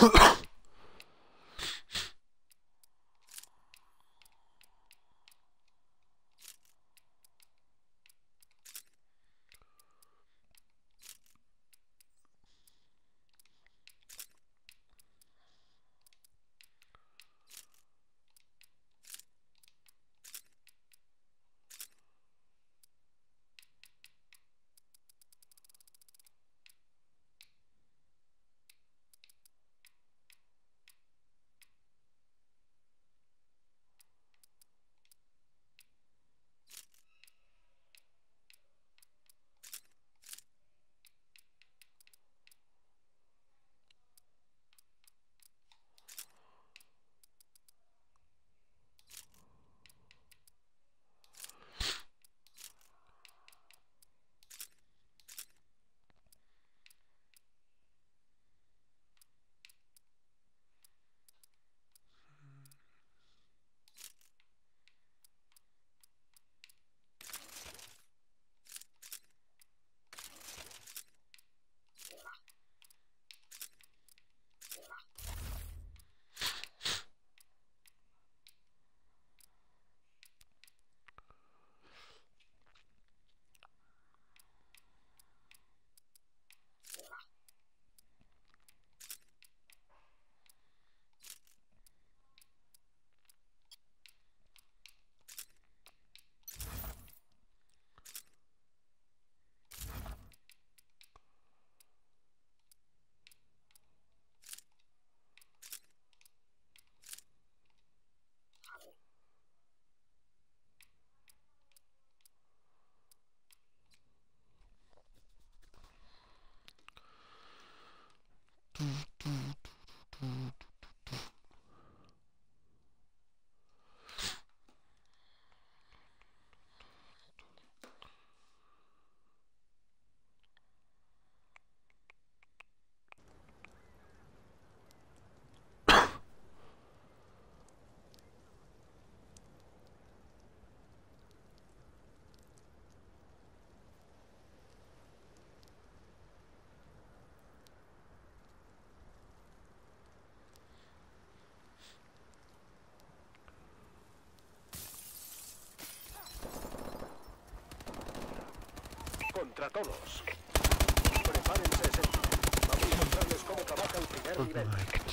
Contra todos. Prepárense, vamos a mostrarles cómo trabaja el primer nivel.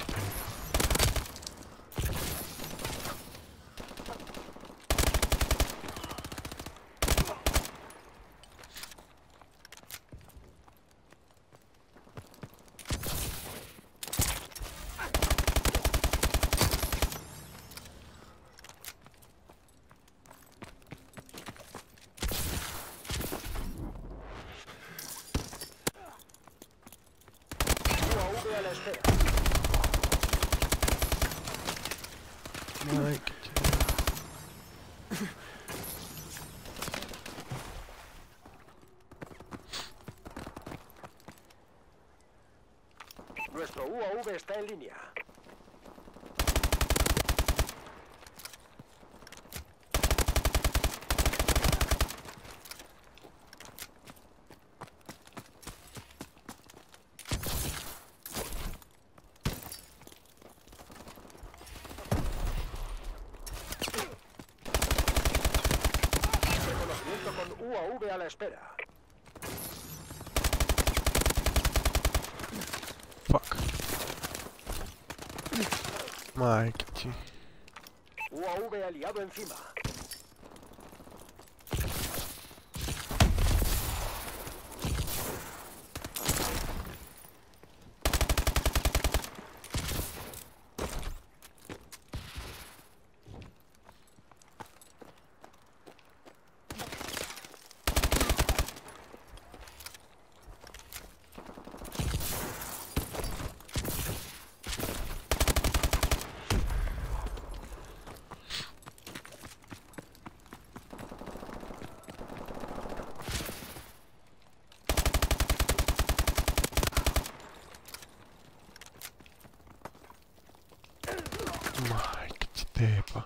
A la espera. Mike. Nuestro UAV está en línea. Con UAV a la espera. Fuck. Mike, tío. UAV aliado encima. Mike, ce tepa.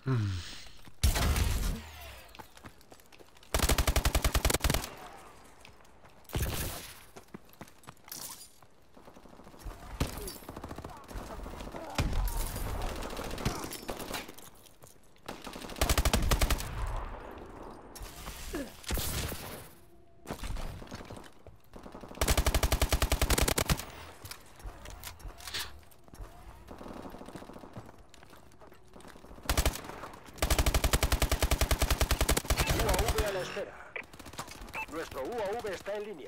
UAV a la espera. Nuestro UAV está en línea.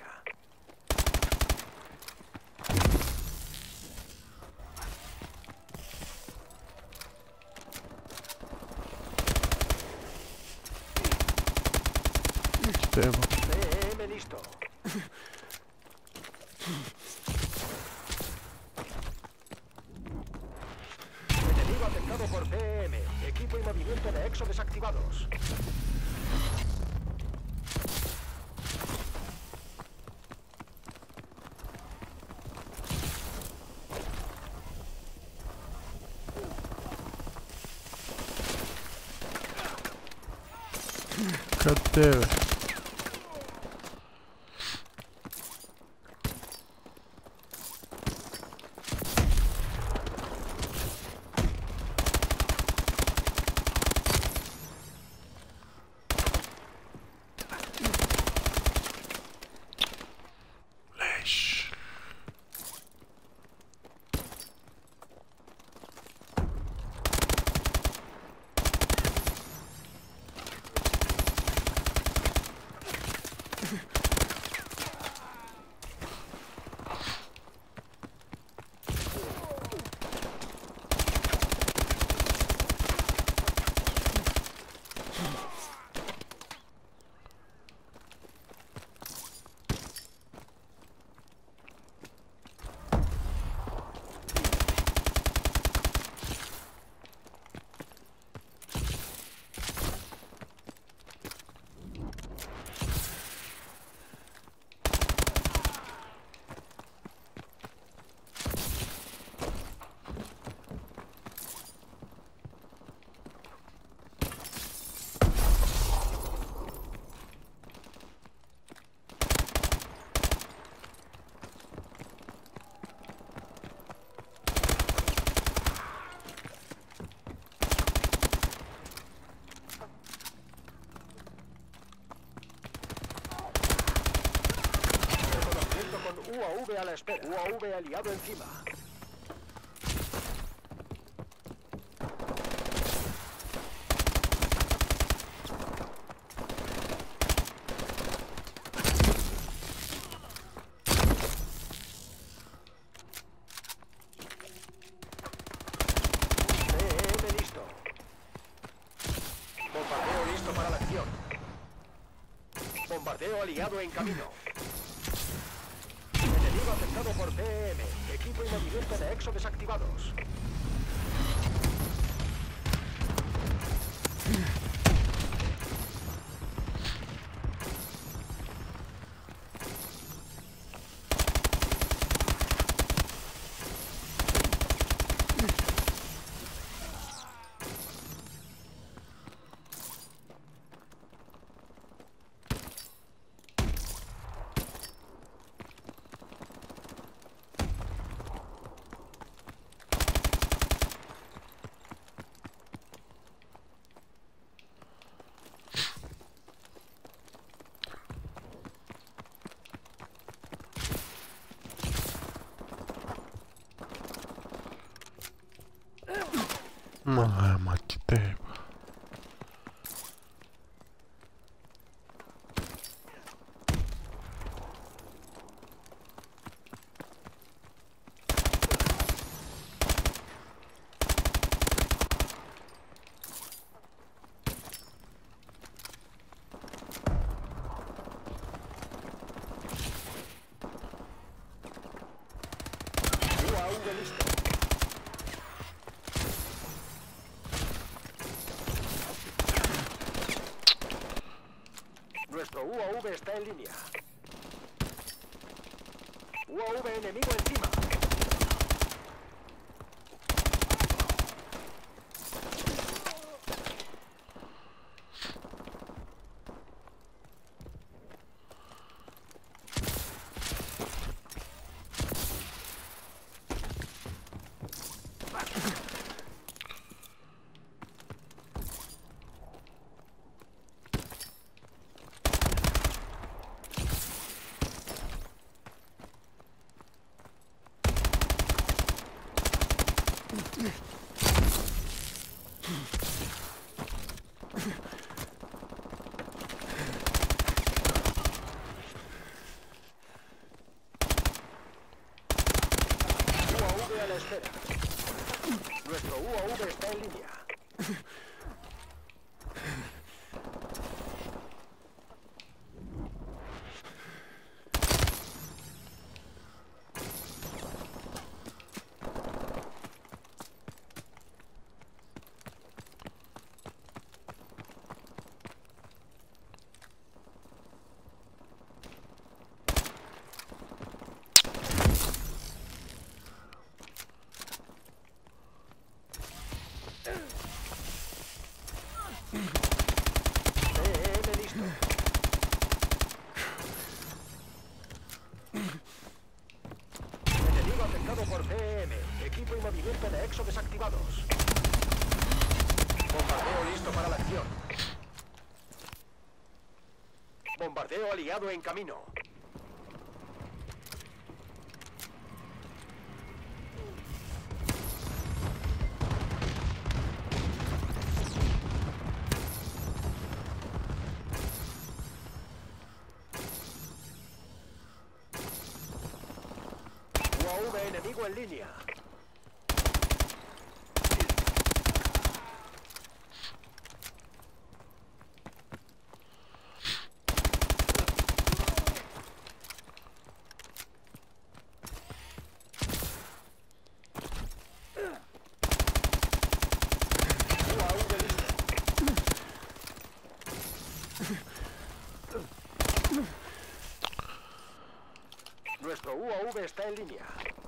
PM listo. Enemigo afectado por PM. Equipo y movimiento de EXO desactivados. God damn it. Lesh. UAV a la espera. UAV aliado encima. PM listo. Bombardeo listo para la acción. Bombardeo aliado en camino. Enemigo afectado por PM. Equipo y movimiento de EXO desactivados. Mamma che tempo. UAV listo. Nuestro UAV está en línea. UAV enemigo encima. UAV a la espera. Nuestro UAV está en línea. CM listo. Enemigo afectado por CM. Equipo y movimiento de EXO desactivados. Bombardeo listo para la acción. Bombardeo aliado en camino. UAV enemigo en línea. UAV listo. Nuestro UAV está en línea.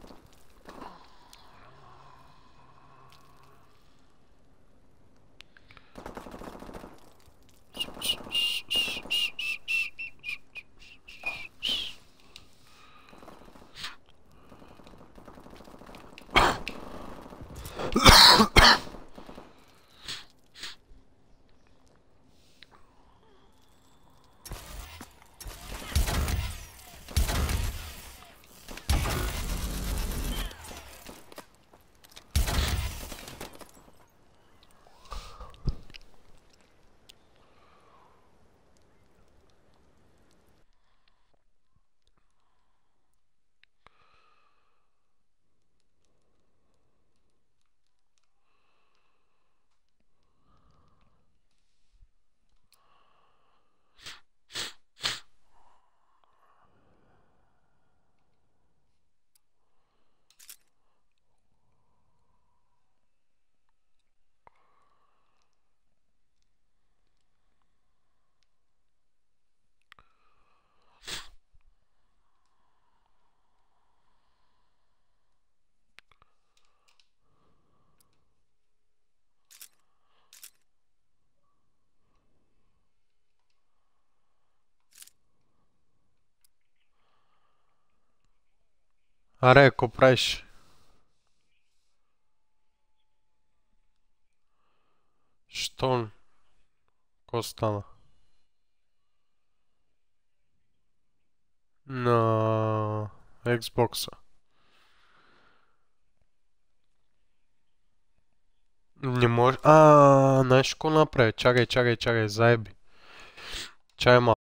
Аре, какво правиш? Що? Какво стана? На Xbox. Не може... знаеш какво направи? Чакай, заеби. Чай малко.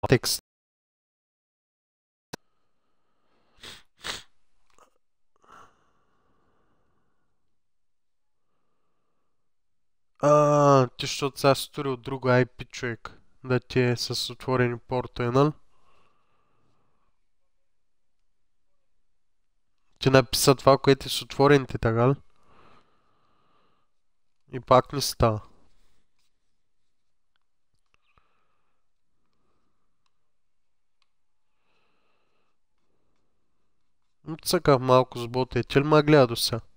Текст. Ти защото сега си турил друго IP, човек. Да ти е с отворени портове, нали? Ти написа това, което е с отворените, така ли? И пак не става. Цъках малко с бота. Ти ли ма гледа до сега?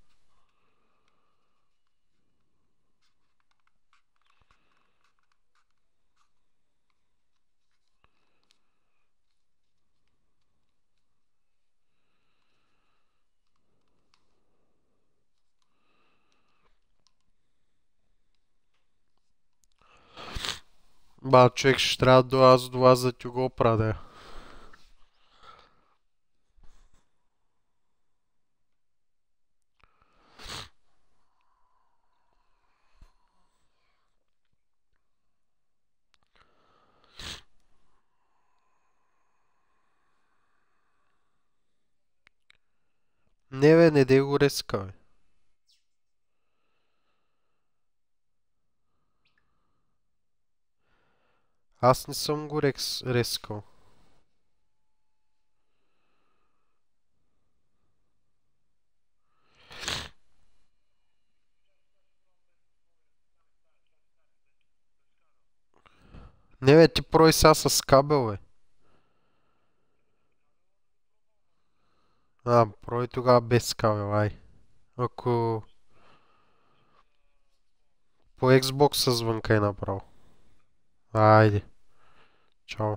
Ба, човек, ще трябва аз до вас да ти го оправя. Не бе, не дей го реска, бе. Аз не съм го рескал. Не бе, ти прой сега с кабел, бе. Прой тогава без кабел, ай. Ако... По Xbox звънка е направо. Айде. Чао.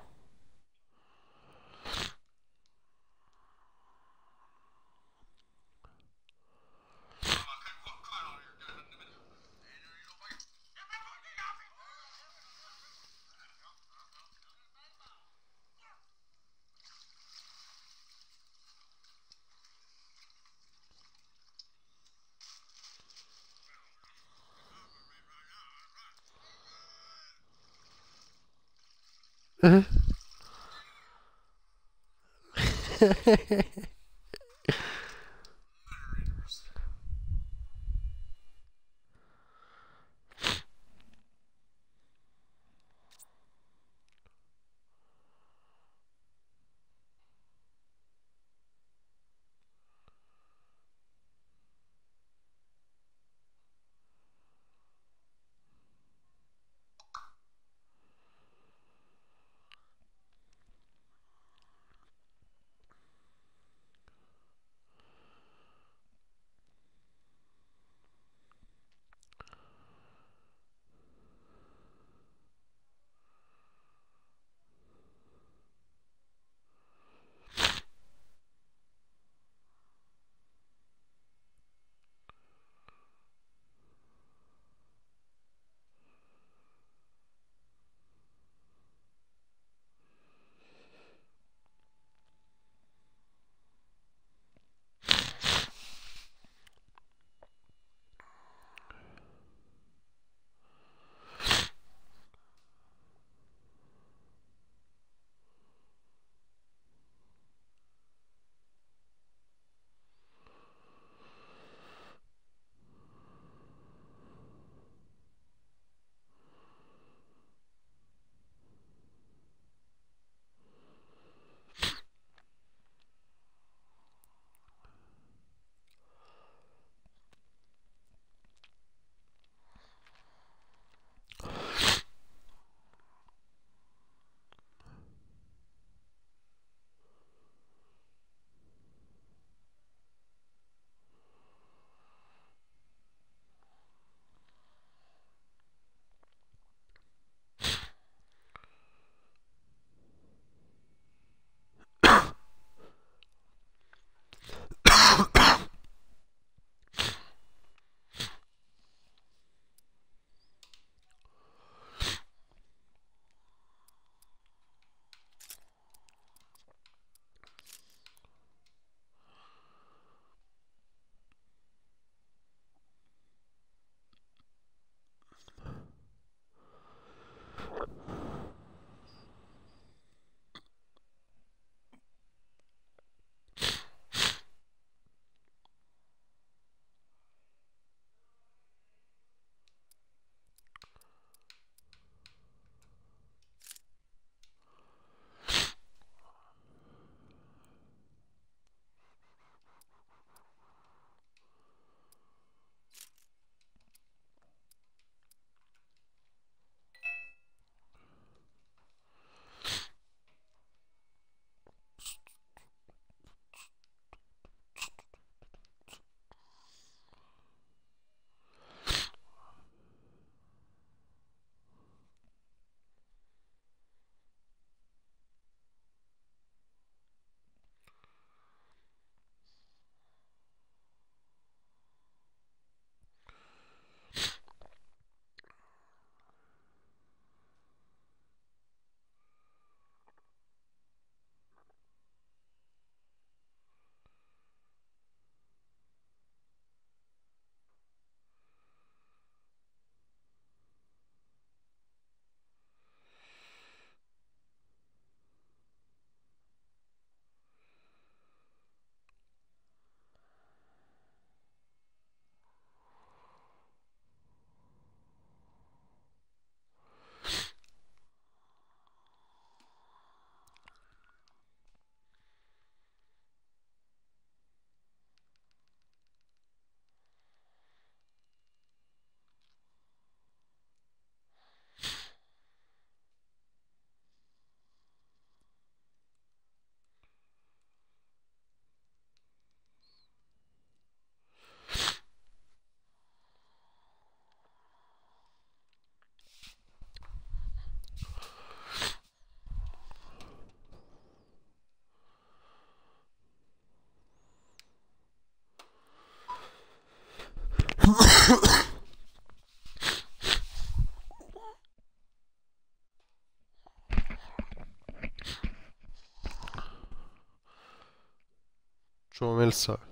Чуваме ли са?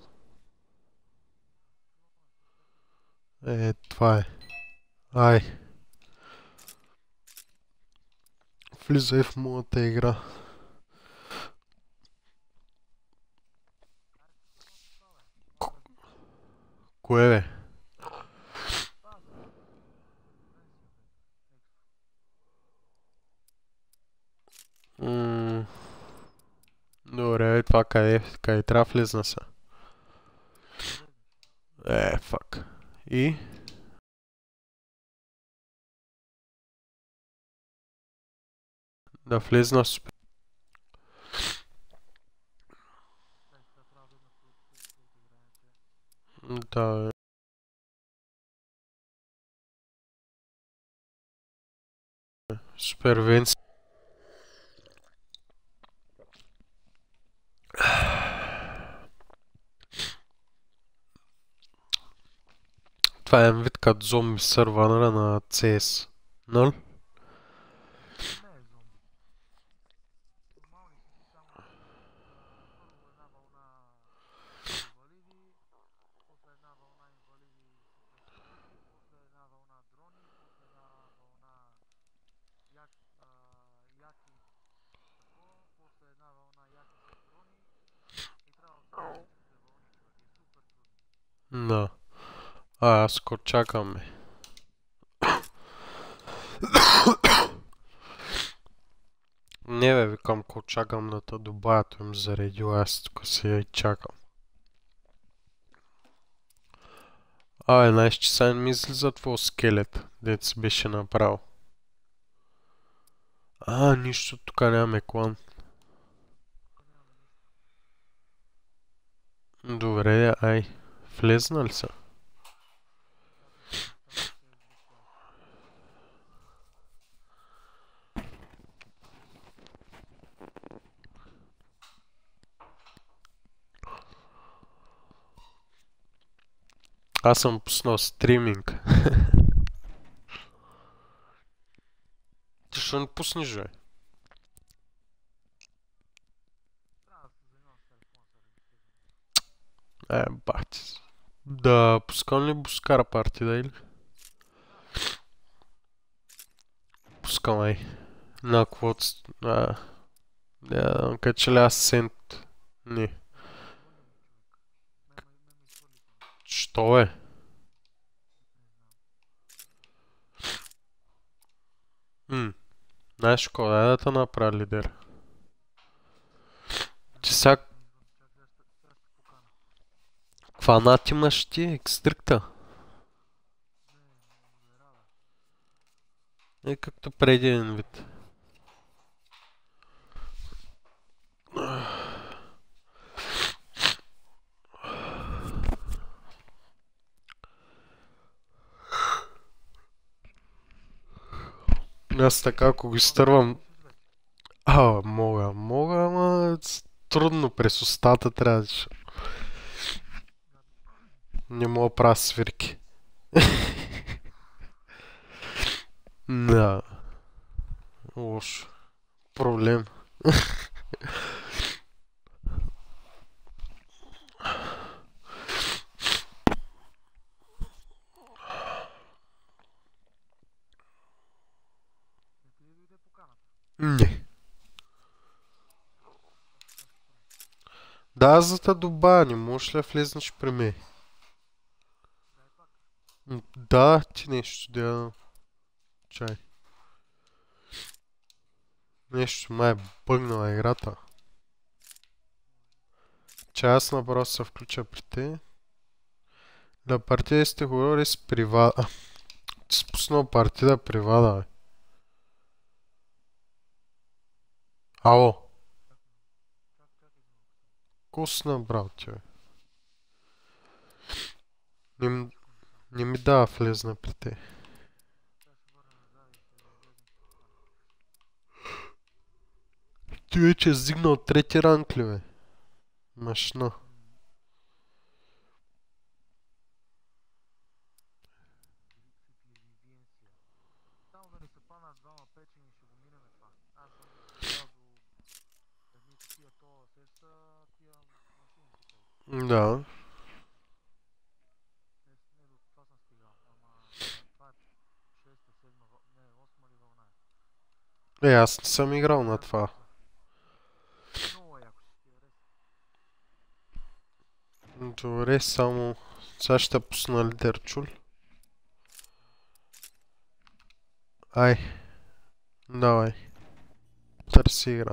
Това е. Ай. Влизай в моята игра. Кое бе? Добре, това къде трябва да влезна са? Фак. И? Да влезна супер. Да. Супервенция. Това е вид като зомби сървъра на CS. Нали? Да. Аз го чакаме. Не бе, викам, ко чакам да те добавят им заради аз тук си я и чакам. Знаеш, че сега ми излиза твой скелет, дето си беше направил. Нищо, тук нямаме клан. Добре, влезна ли са? Аз съм пуснал стриминг. Ти ще не пуснеш, бе? Бати. Да пускам ли Бускара партида или? Пускам, на квот... Кача ли аз сент? Не. Що е? Знаеш какво, дай да те направи лидер. Ти сега... Каква над имаш ти? Екстрикта? Както преди един вид. Аз така, ако го изтървам... Мога, ама... Трудно през устата трябва да... Не мога да правя свирки. Да. Лошо. Проблем. Не. Да, за да добавя, не можеш ли да влезнеш при мен? Да, ти нещо да... Чай. Нещо май е бъгнала играта. Чай аз направо се включа при те. Да партия сте говорили с привада. Ти си пуснал партида привада, бе. Ало. Ко си набрал ти, бе? Не ми дава влезна при те. Ти вече издигнал трети ранг ли, бе? Машина. Да. Аз не съм играл на това. Добре, само... Сега ще пусна лидер, чул? Ай. Давай. Търси игра.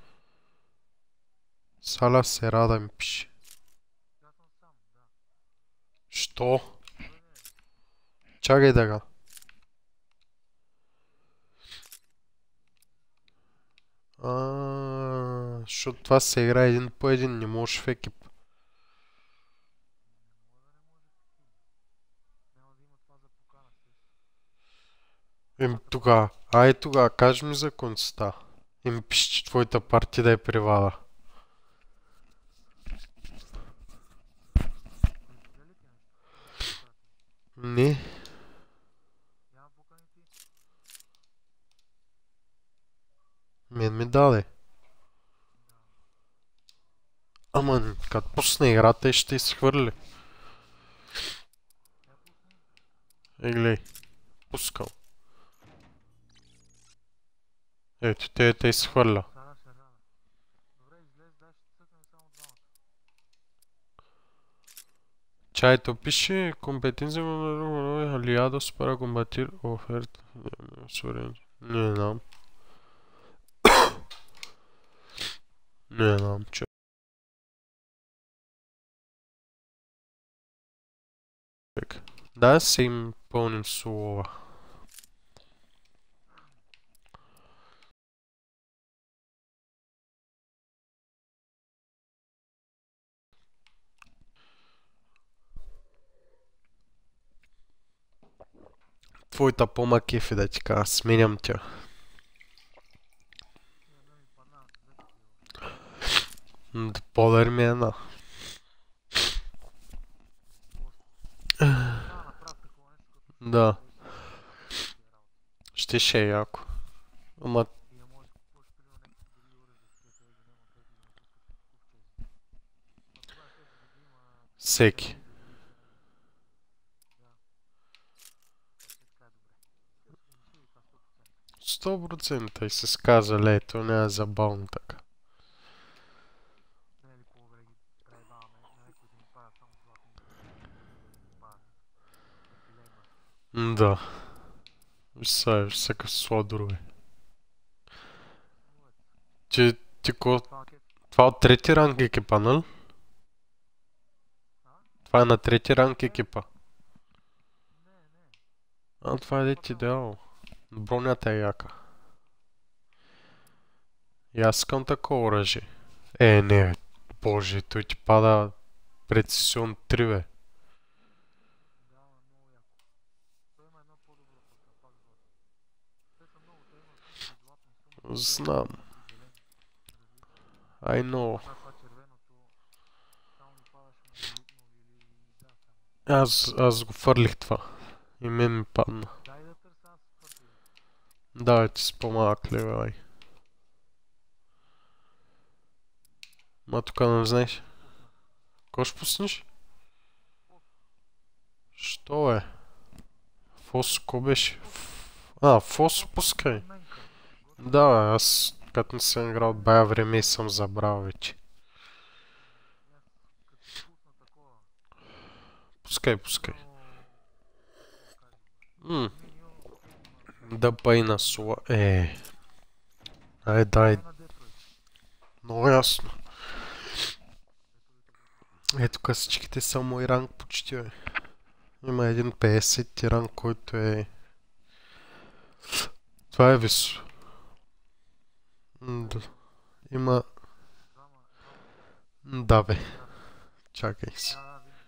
Саля се рада ми пише. Що? Чакай да га. Защото това се играе един по един, не можеш в екип. Тогава. Тогава, кажи ми за концата. Им пише, че твоята партида е привала. Не. Мен ми даде. Ама, като пусне играта и ще изхвърли. Глей. Пускал. Ето, те изхвърля. Чайто пише компетенция aliados para combatir oferta. Не знам. Не знам, че. Да, се им пълним слова. Твоята по-ма кефи да ти кажа, сменям тя. Подари ми една. Да. Ще е яко. Ама... Всеки. 100% и се сказа лето, не е забавно така. Да. Виж са къв сладорове. Това от трети ранг екипа, нали? Това е на трети ранг екипа. Това е дете идеал. Бронята е яка. И аз искам такова оръжие. Не, боже, той ти пада прецесион 3, бе. Знам. I know. Аз го фърлих това. И мен ми падна. Давай ти с по-малък левел, ай. Ма тука не знаеш. Ко ще пуснеш? Що е? Фосо, ко беше? Фосо пускай. Да, аз като не съм играл от бая време и съм забрал вече. Пускай. Да пай на сула. Дай. Много ясно. Тук всичките са мой ранг почти, бе. Има един 50 ранг, който е... Това е висо. Има... Да, бе. Чакай си.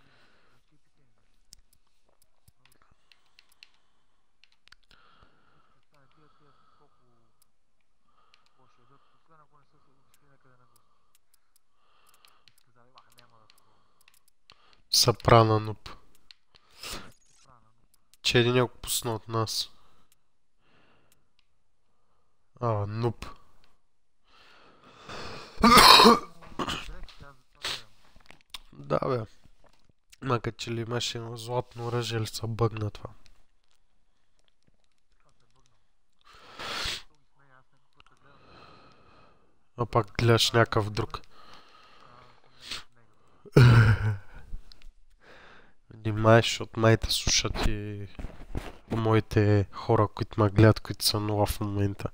Сапрана нуп. Че един го пусна от нас. Нуп. Да, бе. Мака че ли имаше едно златно оръжие или са бъгна това. А пак гледаш някакъв друг. Внимай, защото май те слушат и моите хора, които ме гледат, които са нова в момента.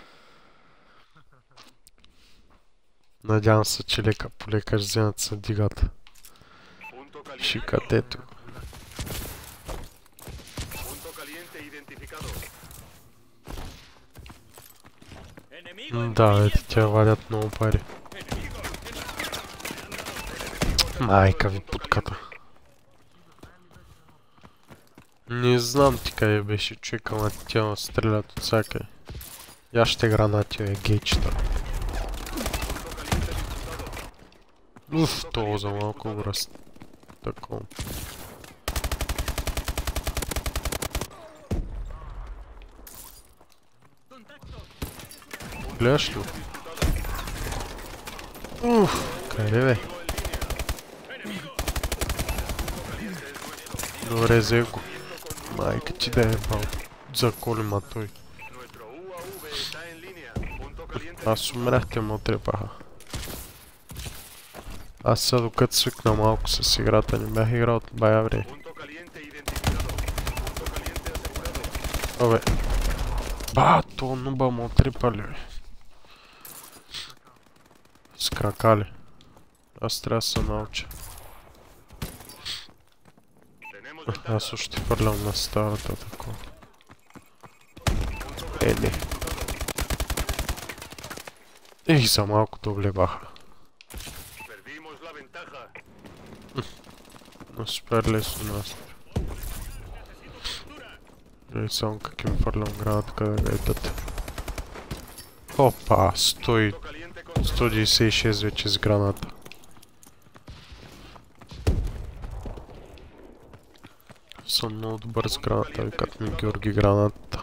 Надявам се, че лека по лека ще вземат се дигат. Шикатето. Да, ето тя валят много пари. Майка ви путката. Не знам ти къде беше човека, ама тя стрелят от всякъде. Яще гранати е гейчета. Уф, това за малко връст. Такова. Гледаш ли? Уф, къде бе? Добре, взе го. Майка ти да е бал. Заколима той. Аз умрях, те ме отрепаха. Аз сега докато свикна малко с играта, не бях играл от бая време. Абе. Ба, то нуба ме отрепали, бе. С кракали. Аз трябва да се науча. Аз още хвърлям на старата такова. Не. Ех, за малко то влебаха. Но супер лесно нас. Гледай само как им хвърлям граната, къде га идете. Опа, 196 вече с граната. Съм много добър с граната, викат ми Георги граната.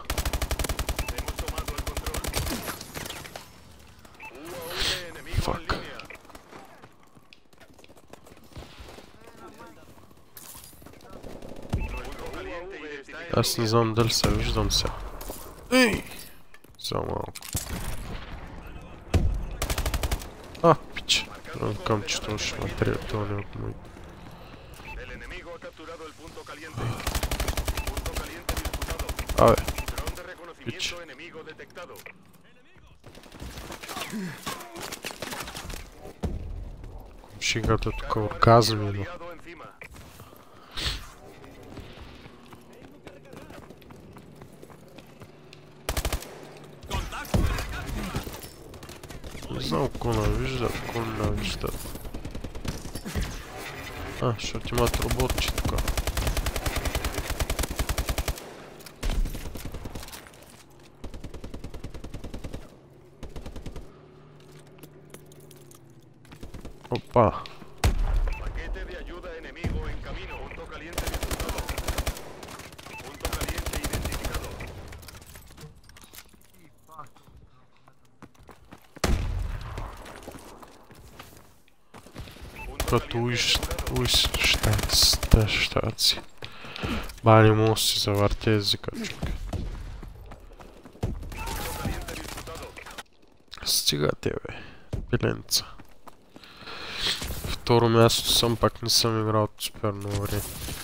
Фак. Аз не знам дали се виждам сега. Ей! За малко. Пич. Към че това ще ме трябва, това не от моите. Абе. Пич. Комшигата тук оргазми, но. Не знам ако навиждат, ако не навиждат. Защото имат роботче тук. Опа. Като щаци. Ба, не мога да си завъртя езика, човек. Стига те, бе. Пиленца. Второ място съм, пак не съм играл от супер много време.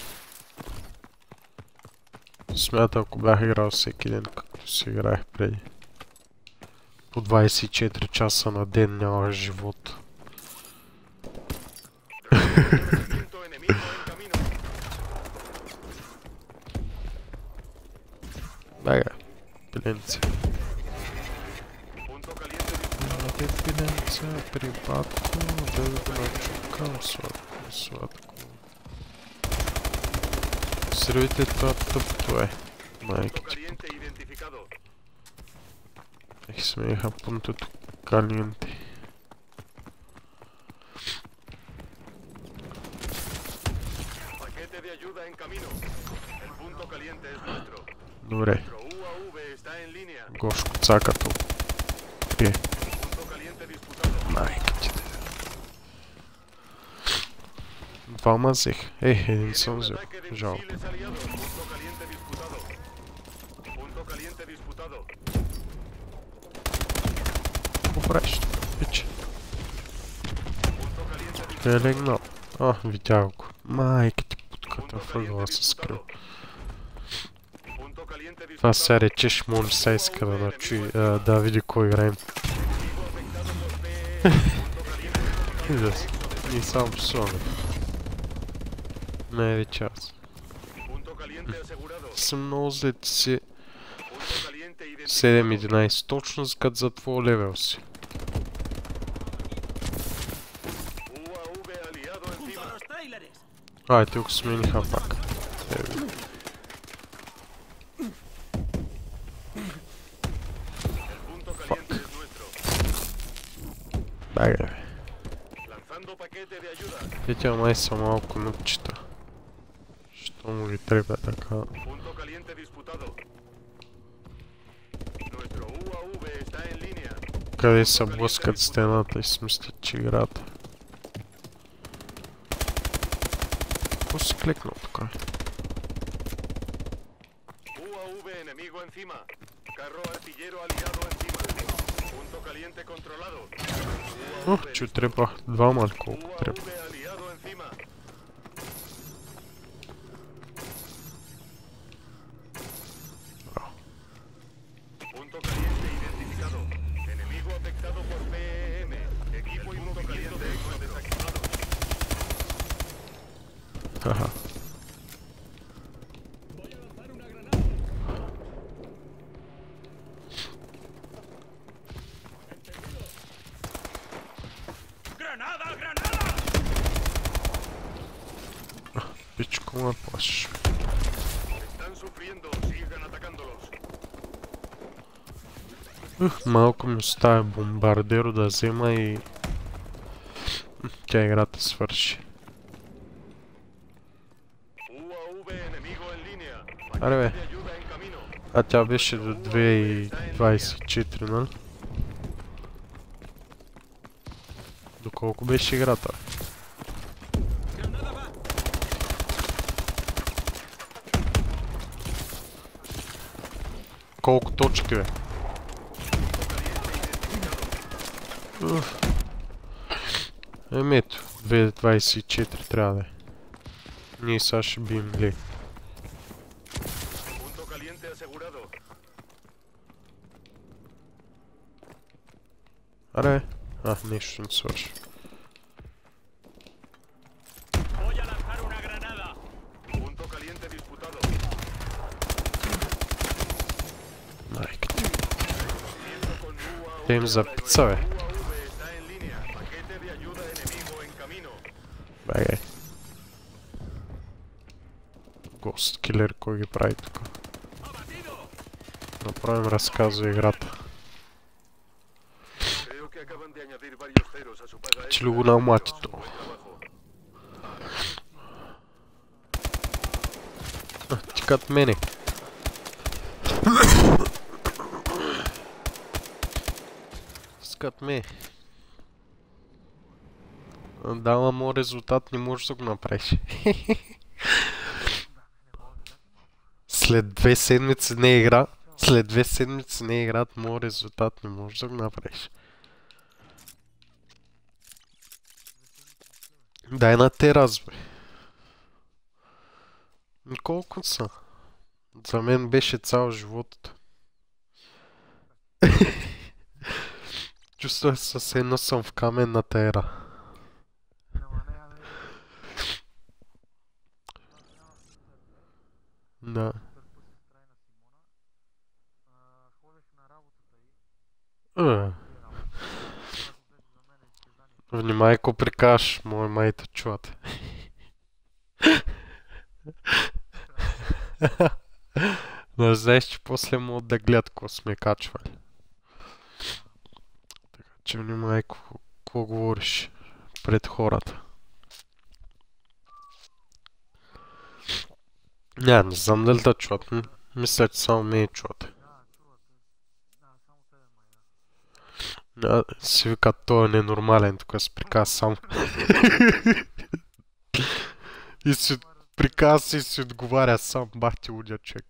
Смята, ако бях играл всеки ден, както си играех преди. По 24 часа на ден нямах живот. Бега, пиленце. Пиленце, припадко, да го начукам сладко. Сръвите това тъпто е. Майки ти путка. Ех смеха пунтото калиенте. Добре. Гошко цакато. Е. Punto caliente disputado. Майка ти. Двама взех. Един Tiene съм un взел. ataque de Жалко. misiles aliados. Punto caliente disputado. Punto caliente disputado. Какво правиш? Пиче. Punto caliente disputado. Къде е легнал? А, видях го. Майка ти путката Punto въгъла caliente се скрил. disputado. Punto caliente Това disputado. сега речеш, може би сега иска да чуи, да види кой играем. Enemigo afectado por PE. Punto caliente Ужас. И сам псуваме. Най-вече аз. Punto caliente asegurado. Съм много зле, ти си Punto caliente identificado. 7-11, точно като за твой левел си. UAV aliado encima. Ай, тук смениха пак. El punto caliente es nuestro. Бага, бе. Lanzando paquete de ayuda. Те тя май са малко нупчета. Що му ги трябва така? Punto caliente disputado. Nuestro UAV está en línea. Къде се блъскат стената и си мислят, че играта. Какво си кликнал така? UAV enemigo encima. Carro artillero aliado encima. Punto caliente controlado. Ух, че трябва двама ли колко трябва. UAV aliado encima. Punto caliente identificado. Enemigo afectado por PEM. Equipo y punto caliente desactivado. Хаха. Пичко ме плашиш. Están sufriendo. Sigan atacándolos. Малко ми оставя бомбардеро да взема и... Тя играта свърши. UAV enemigo en línea. Аре бе. De ayuda en camino. А тя беше до 2024, нали? До колко беше играта? Колко точки, бе? Еми ето, 2024 трябва да е. Ние сега ще бием ли. Punto caliente asegurado. Аре, нещо не свърши. Voy a lanzar una granada. Punto caliente disputado. Майка ти. Comienzo con UAV. Те им за пица, бе. UAV está en línea. Paquete de ayuda enemigo en camino. Бегай. Гост килер, кой ги прави тук? Направим разказ за играта. Creo que acaban de añadir varios ceros a su paga Че extra. ли го намати то? Buen trabajo. Ти кат мене. Скат ме. Дала му резултат, не можеш да го направиш. След 2 седмици не игра. След 2 седмици не играят, моят резултат не можеш да го направиш. Дай на тераз, бе. Колко са? За мен беше цял живот. Чувствах се все едно съм в каменната ера. Да. Внимай, ако прикаш, моя майта чуват. Но знаеш, че после могат да гледат какво сме качвали. Така че внимай, какво говориш пред хората. Не знам дали да чуват. Мисля, че само ме чуват. Си вика, той е ненормален, тук се приказва сам. И си приказва и си отговаря сам, бах ти лудя човек.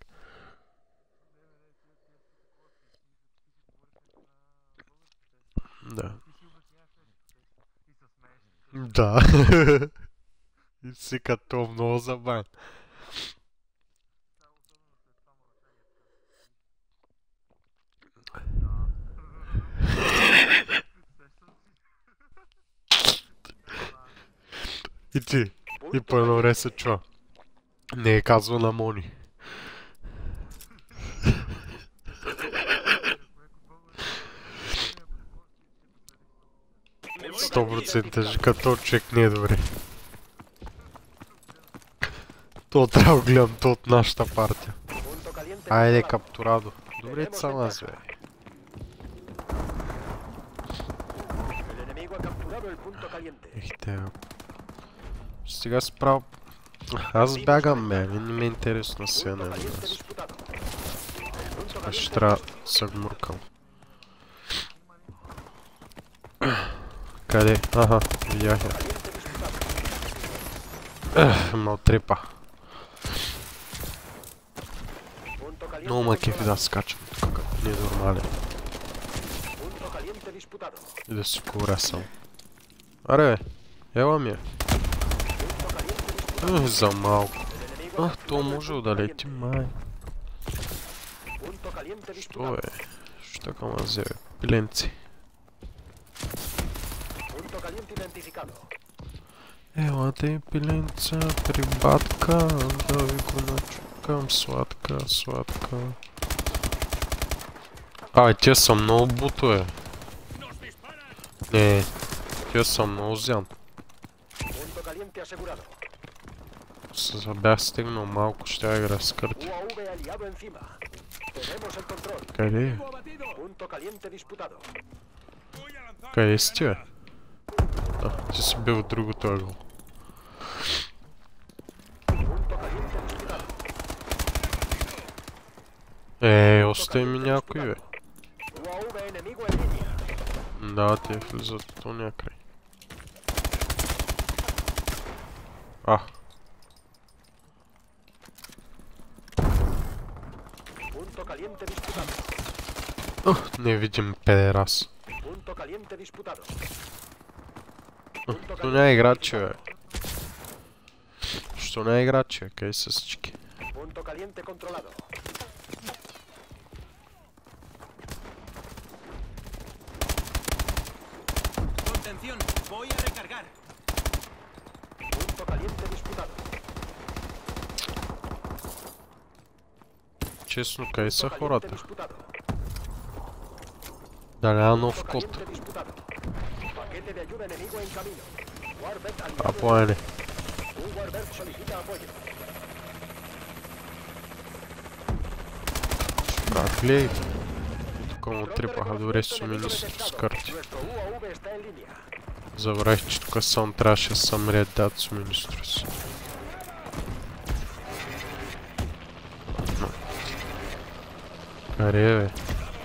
Да. Да. И си като много забавен. И ти. И по едно време се чува. Не е казва на Мони. 100% жика, то човек не е добре. То трябва да гледам то от нашата партия. Айде, Каптурадо. Добре, ти сам аз, бе. Ех те, сега си прав... Аз бягам, бе. Не ми е интересно сега на един нас. Аз ще трябва да се гмуркам. Къде? Аха, видях я. Мал трепа. Много ма кефи да скачам тук, като не е нормален. И да си куря само. Аре, бе, ела ми е. За малко. То може да лети, май. Що е? Що така ма взе, бе? Пиленци. Елате, пиленца, прибатка, да ви го начукам, сладка, сладка. Тия са много бутове. Не, тия са много зян. Se bях стигнал малко, ще я игра с карти. Къде е? Къде си ти, бе? Ти си бил в другото ъгъл. Остави ми някой, бе. Да, те влизат то някъде. Не видим педерас. То не е играче, бе. Що не е играче? Къде са всички? Честно, къде са хората? Да няма нов код. Поене. Как ли? Тук му трипаха добре суминистро с карти. Забравих, че тук само трябваше да съм ред дат суминистро си. Къде, бе?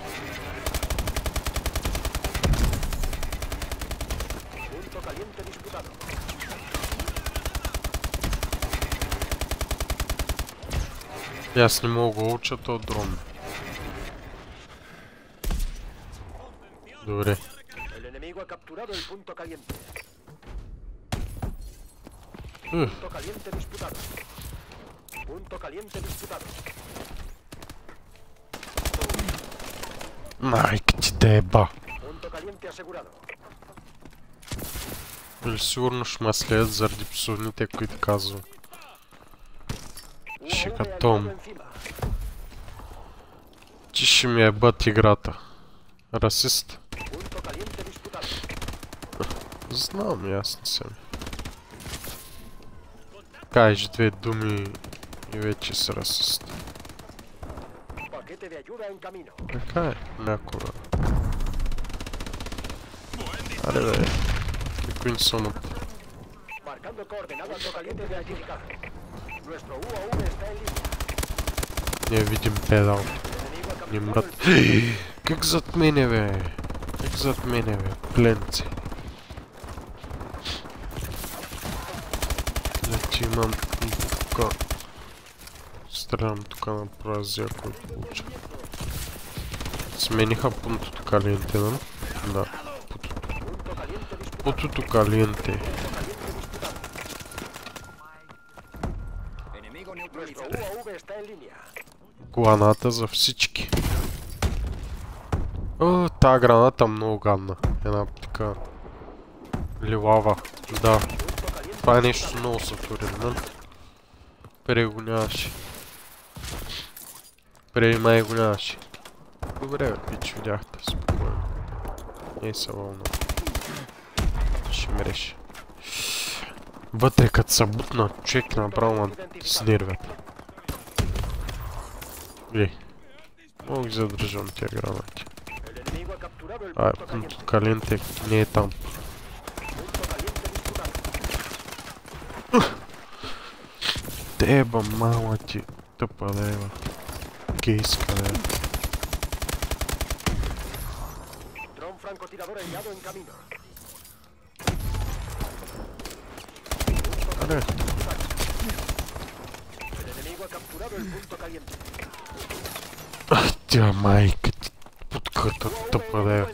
Аз не мога да уча този дрон. Добре. Майка ти да еба. Или сигурно ще ме следят заради псовните, които казвам. Шикатом. Ти ще ми ебат играта. Расист. Знам, ясно съм. Кажеш две думи и вече си расист. Така е, някога. Аре бе, никой не съм от... Не видим педал. Не мрат. Как зад мене, бе? Ек зад мене, бе, пленци. Значи имам тука. Стрелям тука на празия, който получа. Смениха пунктото калиенте, нали? Да, путото. Путото калиенте. Граната за всички. О, тая граната е много гадна. Една така... лилава. Да. Това е нещо много сътворено, нали? Преди го нямаше. Преди май го нямаше. Добре, бе, пич, видяхте, спокойно. Не се вълна. Ще мреше. Вътре като са бутна, човек направо ма с нервята. Глей. Мога ги задържам тия гранати. Пункто калиенте не е там. Деба, мала ти, тъпа деба. Гейска деба. Аре. Ах, тя майка ти, подката тъпа деба.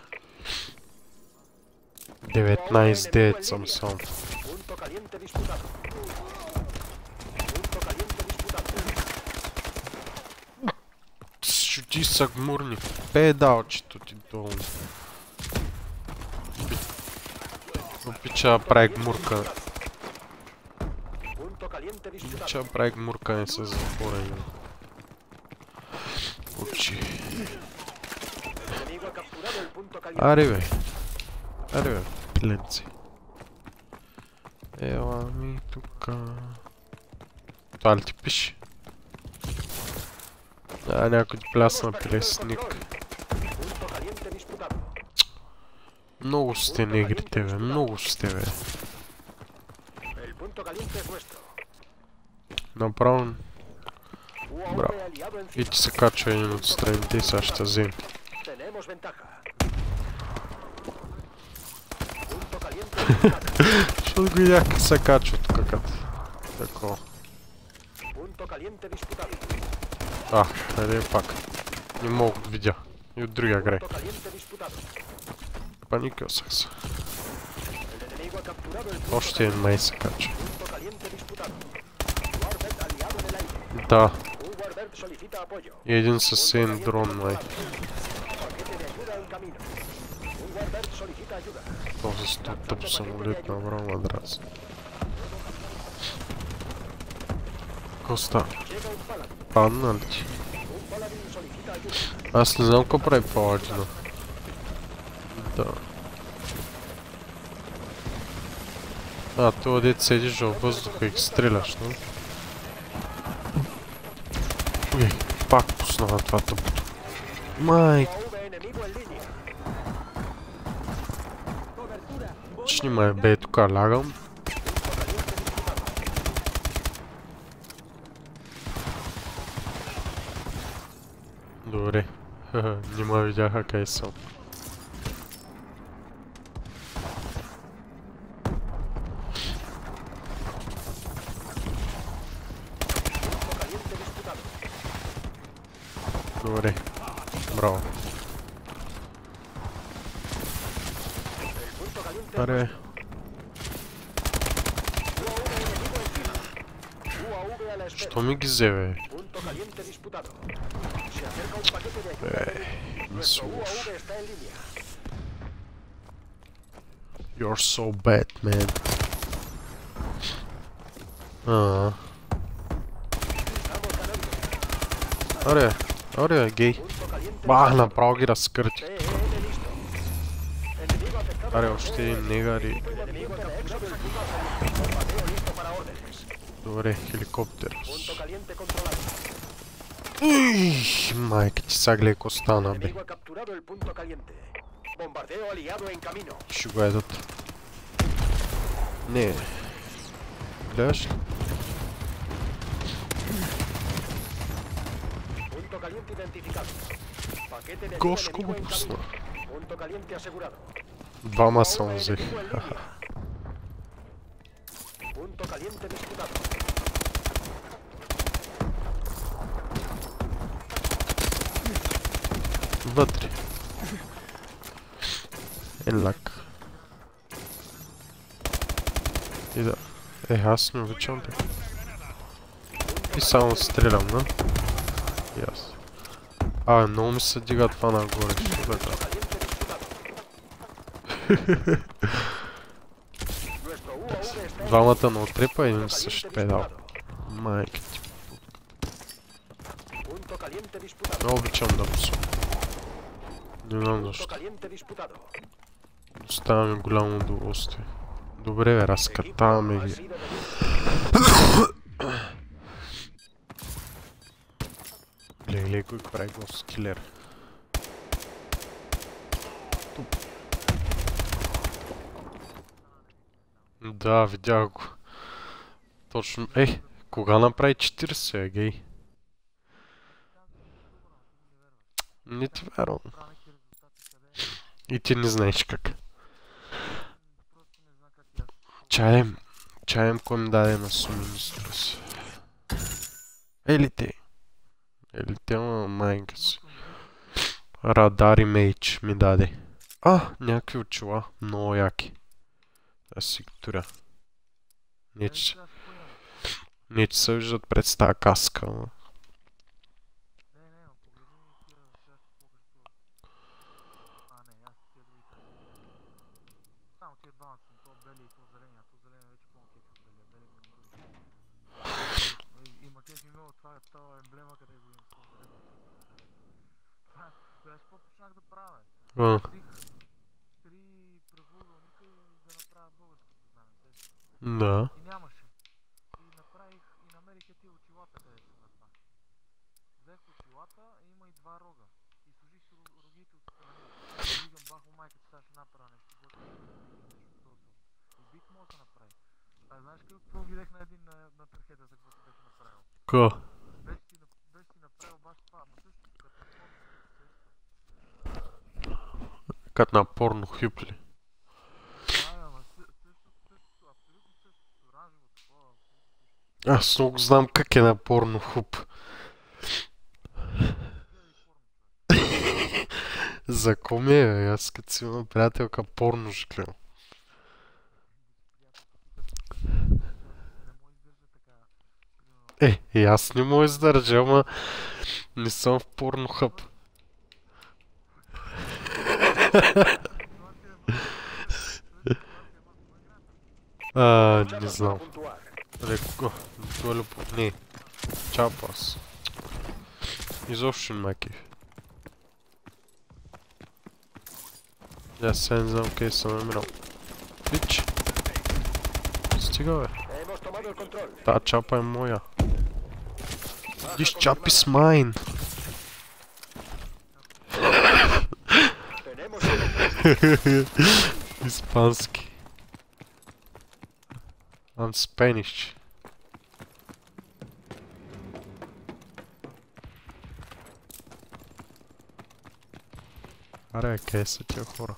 19-9 съм сам. Шути са гмурни. Педалчето ти долу. Обича прави гмурка. Обича прави гмурка, не се затворени. Учи. Аре бе. Аре бе, пиленци. Ела ми тука. Това ли ти пише? Някой ти плясна пилесник. Много сте негрите, бе, много сте, бе. Направо... Браво. И ти се качва един от страните и сега ще вземе. Защото го видях как се качва тук като. Такова. Къде е пак? Не мога да видя. И от другия грей. Паникосах се. Още един май се качва. Да. И един със един дрон май. Този с този тъп самолет набрал мадрас. Коста. Падна ли ти? Аз не знам какво прави Паладина. Да. Това дете седиш във въздуха и ги стреляш, но? Ой, пак пуснава това тъпото. Май... Чни ме бе, тука лягам. Добре. Нима видяха къде съм. Добре. Браво. Аре. Що ми ги взе, бе? Не слуш. You're so bad, man. Аре, гей. Направо ги разкъртих. Аре, още един негари. Добре, хеликоптер. Уй, майка ти сега гледай ко стана, бе. Ще го едат. Не. Гледаш ли? Гошко го пусна. Двама само взех. Вътре. Елак. И да. Аз не обичам така. И само стрелям, да? И аз. Много ми се дига това нагоре. Ще бъда. Двамата на отрепа и един същ педал. Майка ти. Много обичам да псувам. Не знам защо. Доставя ми голямо удоволствие. Добре бе, разкатаваме ги. Гледай кой прави глас килер. Да, видях го. Точно. Кога направи 40, гей? Не ти вярвам. И ти не знаеш как. Чаем кой ми даде на суминиструс. Елите, майка си. Радар и мейдж ми даде. Някакви очила. Много яки. Да си ги туря. Не че се виждат пред тази каска. Да. И нямаше. И направих и намерих тия очилата, където са на това. Взех очилата и има и два рога. И служих рогите от страни. И вигам бахо майката, сега ще направя нещо. И бит може да направи. Знаеш какво видях на един на тархетата, какво беше направил? Ко? Беше ти направил баш това, ама също като Като на порно хюпли. Аз много знам как е на порно хуп. За коми е, бе? Аз като си имам приятелка порно ще гледам. И аз не мога издържа, ама не съм в порно хъп. Не знам. Леко, не, чапас. Изобщо не ме кефи. Аз сега не знам къде съм намирал. Вич! Стига бе. Та чапа е моя. This chap is mine. Испански. I'm Spanish. Аре, къде са тия хора?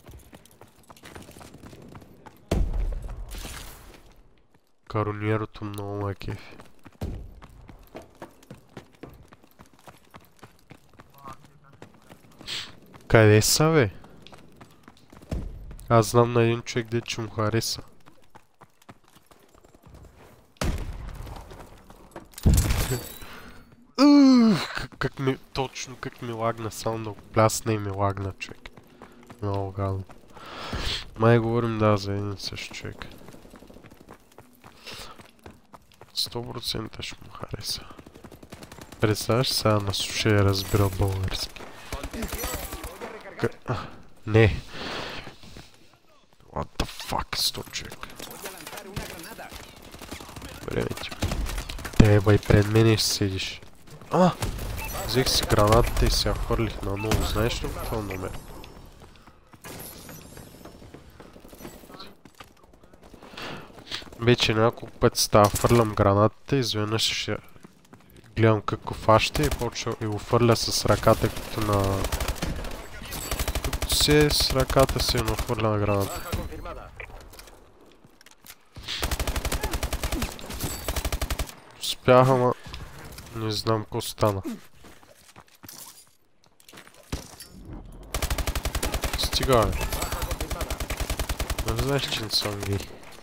Каронierото много ме кефи. Къде са, бе? Аз знам на един човек, де че му хареса. Точно как ми лагна, само да го плясна и ми лагна, човек. Много гадно. Май говорим да за един същ човек. 100% ще му хареса. Представяш сега на суша я разбира български. Не. What the fuck is то, човек? Време ти. Те, бай, пред мене ще седиш. Взех си гранатата и се я хвърлих на ново. Знаеш ли какво номер? Вече няколко пъти става, хвърлям гранатата и изведнъж ще гледам какво фаща и почва и го хвърля с ръката като на... като се с ръката си, но хвърля на граната. Baja confirmada. Успях, ама не знам какво стана. Стига, бе. Не знаеш, че не съм гей.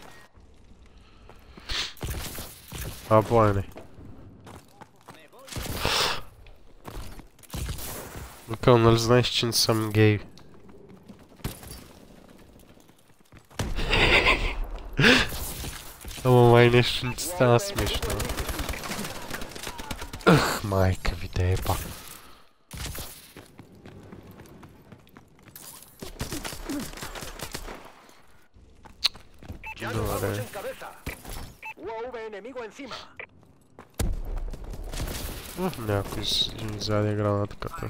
Бойне. Викам, нали знаеш, че не съм гей? Ама май нещо не ти стана смешно. Майка ви да е па. Ya nos vamos Добре. en cabeza. UAV enemigo encima. Някой си заде граната като.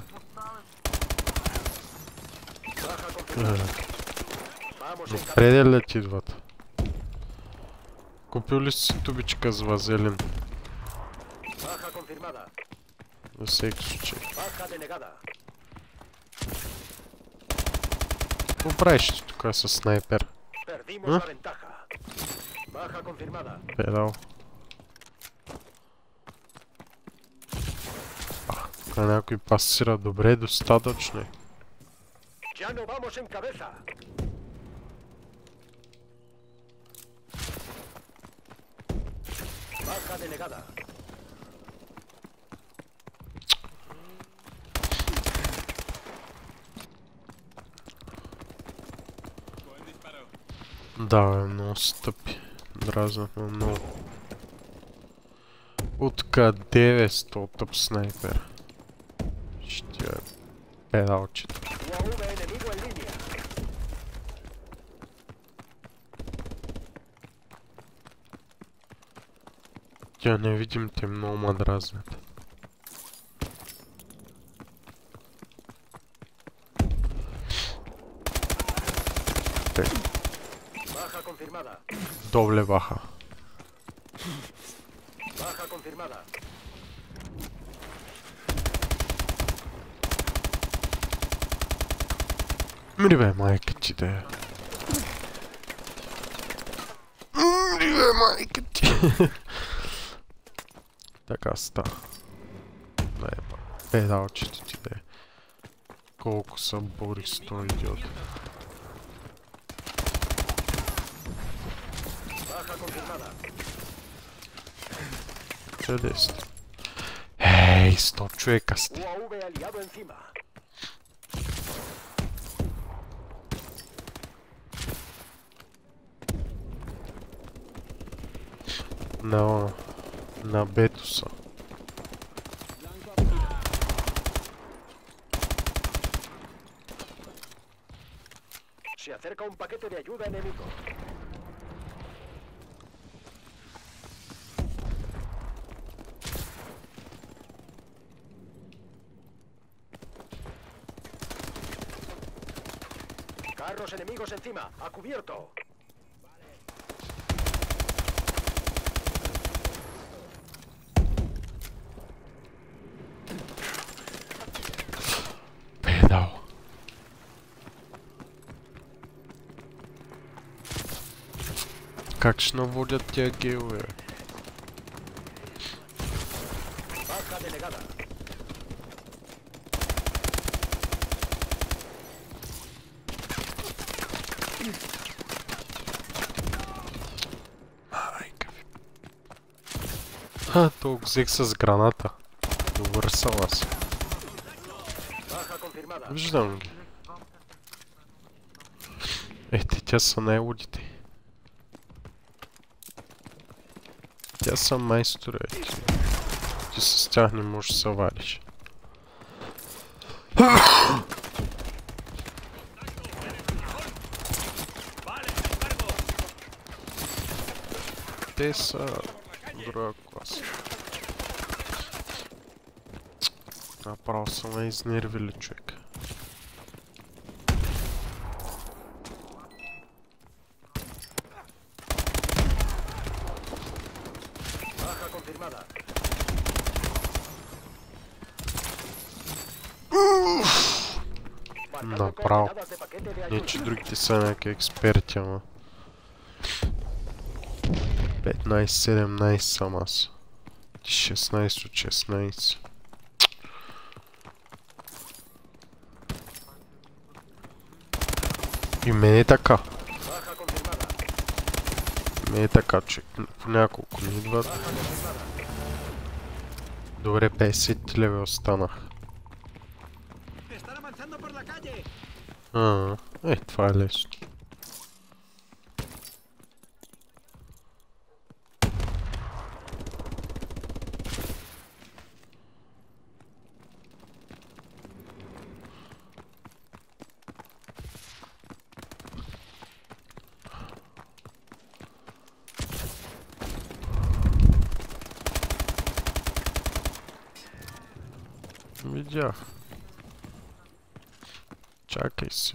Baja confirmada. Vamos en cabeza. Определят идват. Купил ли си тубичка с вазелин? Baja confirmada. За всеки случай. Baja denegada. Какво правиш ти тук с снайпер? Perdimos la ventaja. Baja confirmada. Педал. Тук някой пасира добре, достатъчно е. Ya no vamos en cabeza. Baja denegada. Да, бе, много стъпи. Дразнат ме много. Откъде е с този тъп снайпер? Ще е педалчето. UAV enemigo en línea. Тя не видим, те много ма дразнат. Baja confirmada. Добле баха. Baja confirmada. Мри бе, майка ти да е. Мри бе, майка ти. Така става. Да е, педалчето ти да е. Колко са Борис, той идиот. Baja confirmada. Чудесно. Ей, 100 човека сте. UAV aliado encima. На Бетуса. Se acerca un paquete de ayuda enemigo. Carros enemigos encima. A cubierto. Педал. Как ще наводят тия геове? Baja denegada. Майка ви. То взех с граната. Добър съм аз. Baja confirmada. Виждам ги. Тя са най-лудите. Тя са майстори, ти с тях не можеш да се вадиш. Те са друга класа. Направо са ме изнервили, човек. Baja confirmada. Направо. Не, че другите са някакви експерти, ама. 15-17 съм аз. 16 от 16. И мен е така. Мен е така, че по няколко ми идват. Добре, 50 левел останах. Това е лесно. Видях. Чакай си.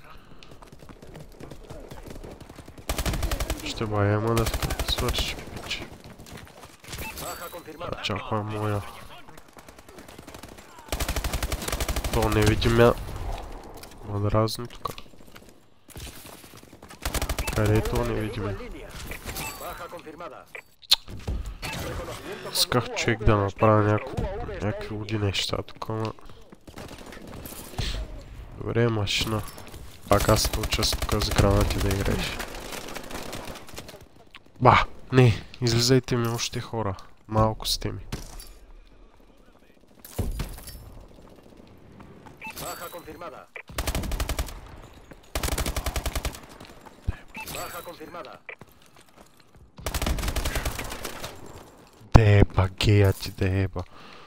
Ще баема да свърши, пичи. Чакай моя. То не видим я. Мадразни тук. Къде е то не видим? Исках човек да направя някакви луди неща тук, ама... Добре, машина. Пак аз те участ тук с гранати да играеш. Ба! Не! Излизайте ми още хора. Малко сте ми. Деба, гея ти деба.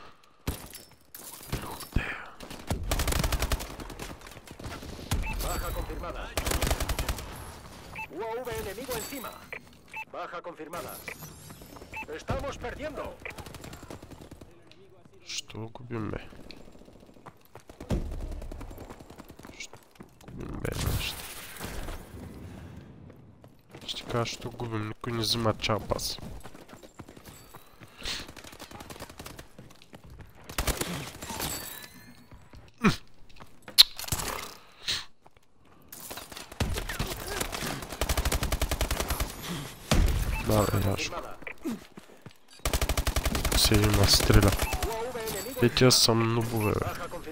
UAV enemigo encima. Baja confirmada. Estamos perdiendo. Що губим, бе? Що губим, бе, нещо? Ще кажа, що губим, никой не взима чапас. Да, бе, Яшко. Седи ма стреля. Петя съм нубове, бе.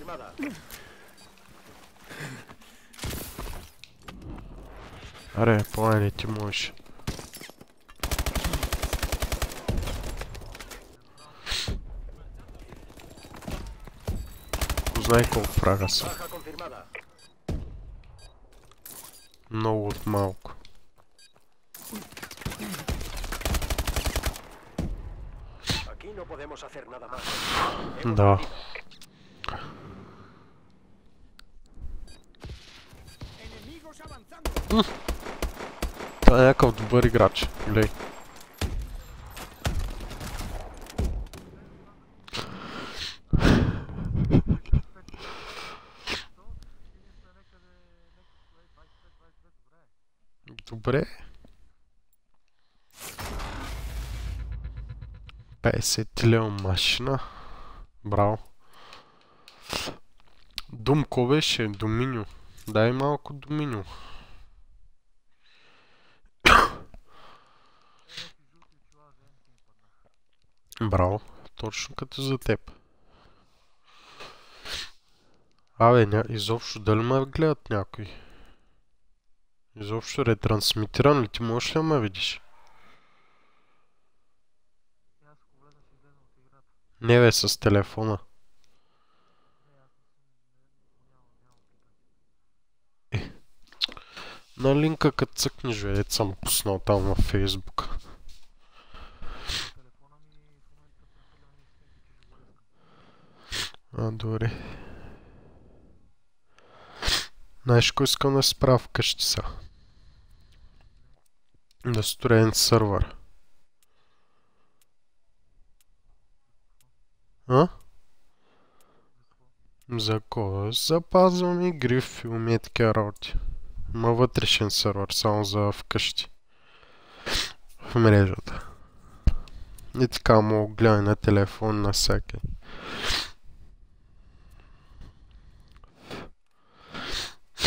Аре, плане ти можеш. Познай колко фрага съм. Много от малко. Да. Това е някакъв добър играч. Глей. Добре. 50 лева машина. Браво. Думко беше, Доминьо. Дай малко Доминьо. Браво. Точно като за теб. Абе, изобщо дали ме гледат някой? Изобщо ретрансмитиран ли? Ти можеш ли да ме видиш? Не бе, с телефона. На линка като цъкнеш, бе, дето съм пуснал там на Фейсбук. Добре. Знаеш кой искам да се правя вкъщи са? Да строя сървър. За кого? Запазвам игри, филми и такива работи. Има вътрешен сървър, само за вкъщи. В мрежата. И така мога гледай на телефон, на всяке.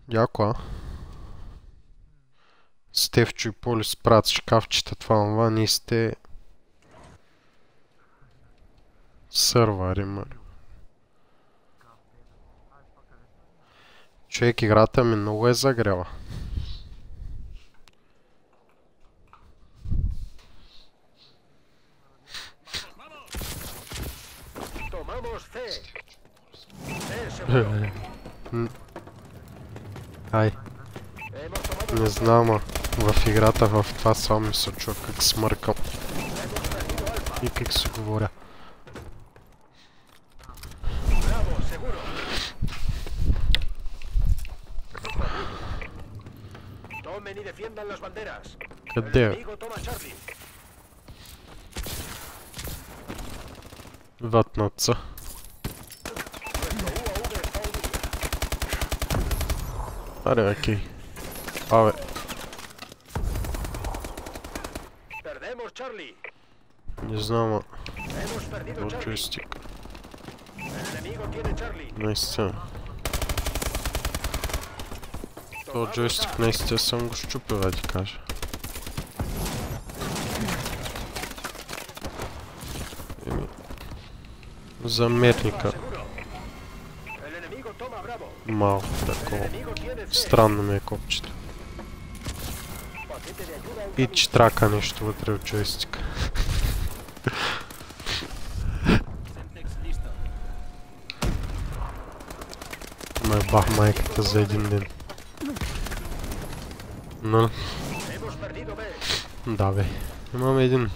Яко, а? Стефчо и Поли спрат шкафчета, това, ние сте... Сървъри, мали. Човек, играта ми много е загряла. Ай. Не знам, а в играта в това само ми се чува как смъркам. И как се говоря. Къде е? Ватнат са. Аре, окей. Абе. Не знам, а... От джойстик. Наистина. То джойстик наистина съм го щупил, да ти кажа. Заметника. Малко такова. Странно ми е копчето. И читрака нещо вътре в джойстика. Ме бах майката за един ден. Но... Да бе. Имаме един.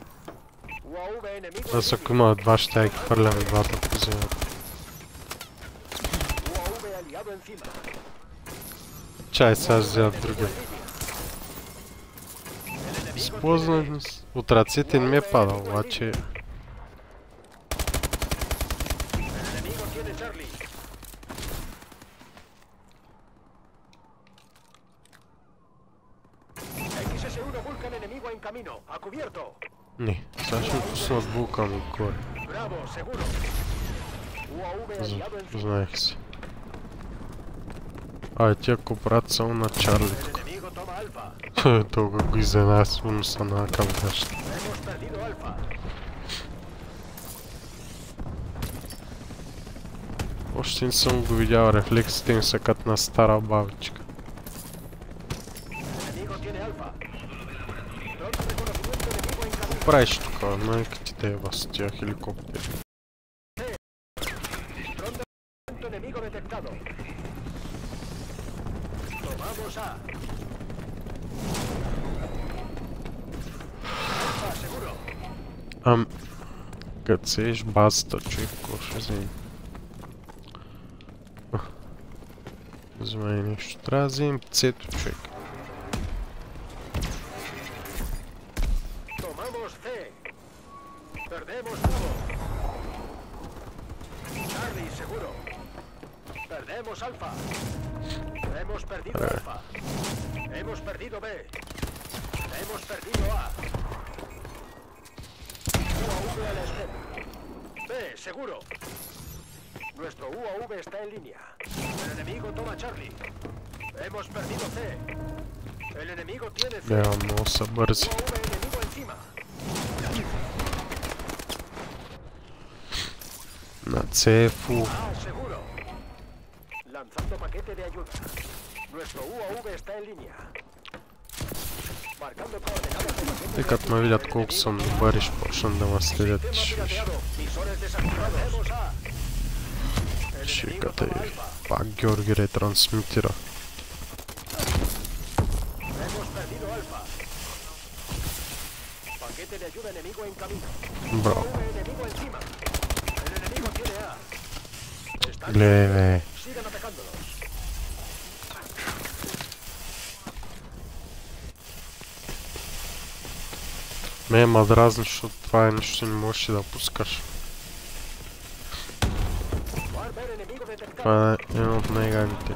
Аз ако има два, ще я ги хвърляме двата по земята. Чай, сега вземат другия. Използвам от ръцете не ми е падал, обаче... Не, сега ще ми пуснат вулкан отгоре. Знаех си. Ай, тия копрат само на Чарли тук. Толкова го изненасвам са на камбаща. Още не съм го видял, рефлексите им са като на стара бабичка. Правиш тук, майка ти те еба с тия хеликоптери. Като сееш базата, човек, какво ще вземе? Вземай нещо. Трябва да вземем птицето, човек. Perdemos Alfa. Hemos perdido Alfa. Hemos perdido B. Hemos perdido A. UAV a la espera. B, seguro. Nuestro UAV está en línea. El enemigo toma Charlie. Hemos perdido C. El enemigo tiene C. Veamos a ver si... UAV enemigo encima. На CFU. Ah, seguro. Lanzando paquete de ayuda. Nuestro UAV está en línea. Marcando coordenadas de paquete. И като ме видят колко съм добър и ще почнат да ме следят и ще виж. Шиката и пак Георги ретрансмитира. Браво. Гледай, бе. Ме ма дразни, защото това е нещо, не можеш да пускаш. Това е едно от най-гадните.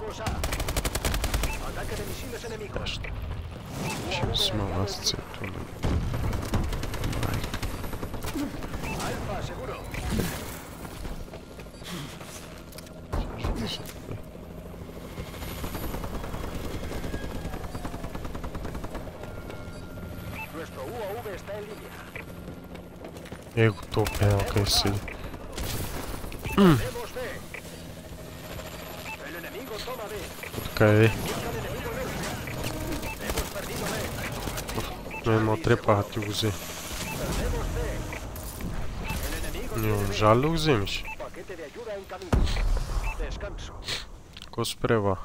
Ще ми смъл аз цето. Майка. UAV está en línea. Его топливо, окей, сиди. Tenemos B. El enemigo toma B. Окей. Busca al enemigo norte. Hemos perdido B. Но едно трепа ти го взе. Perdemos C. El enemigo Не tiene B. можа ли да го вземеш? Paquete de ayuda en camino. Descanso. Ко спрева?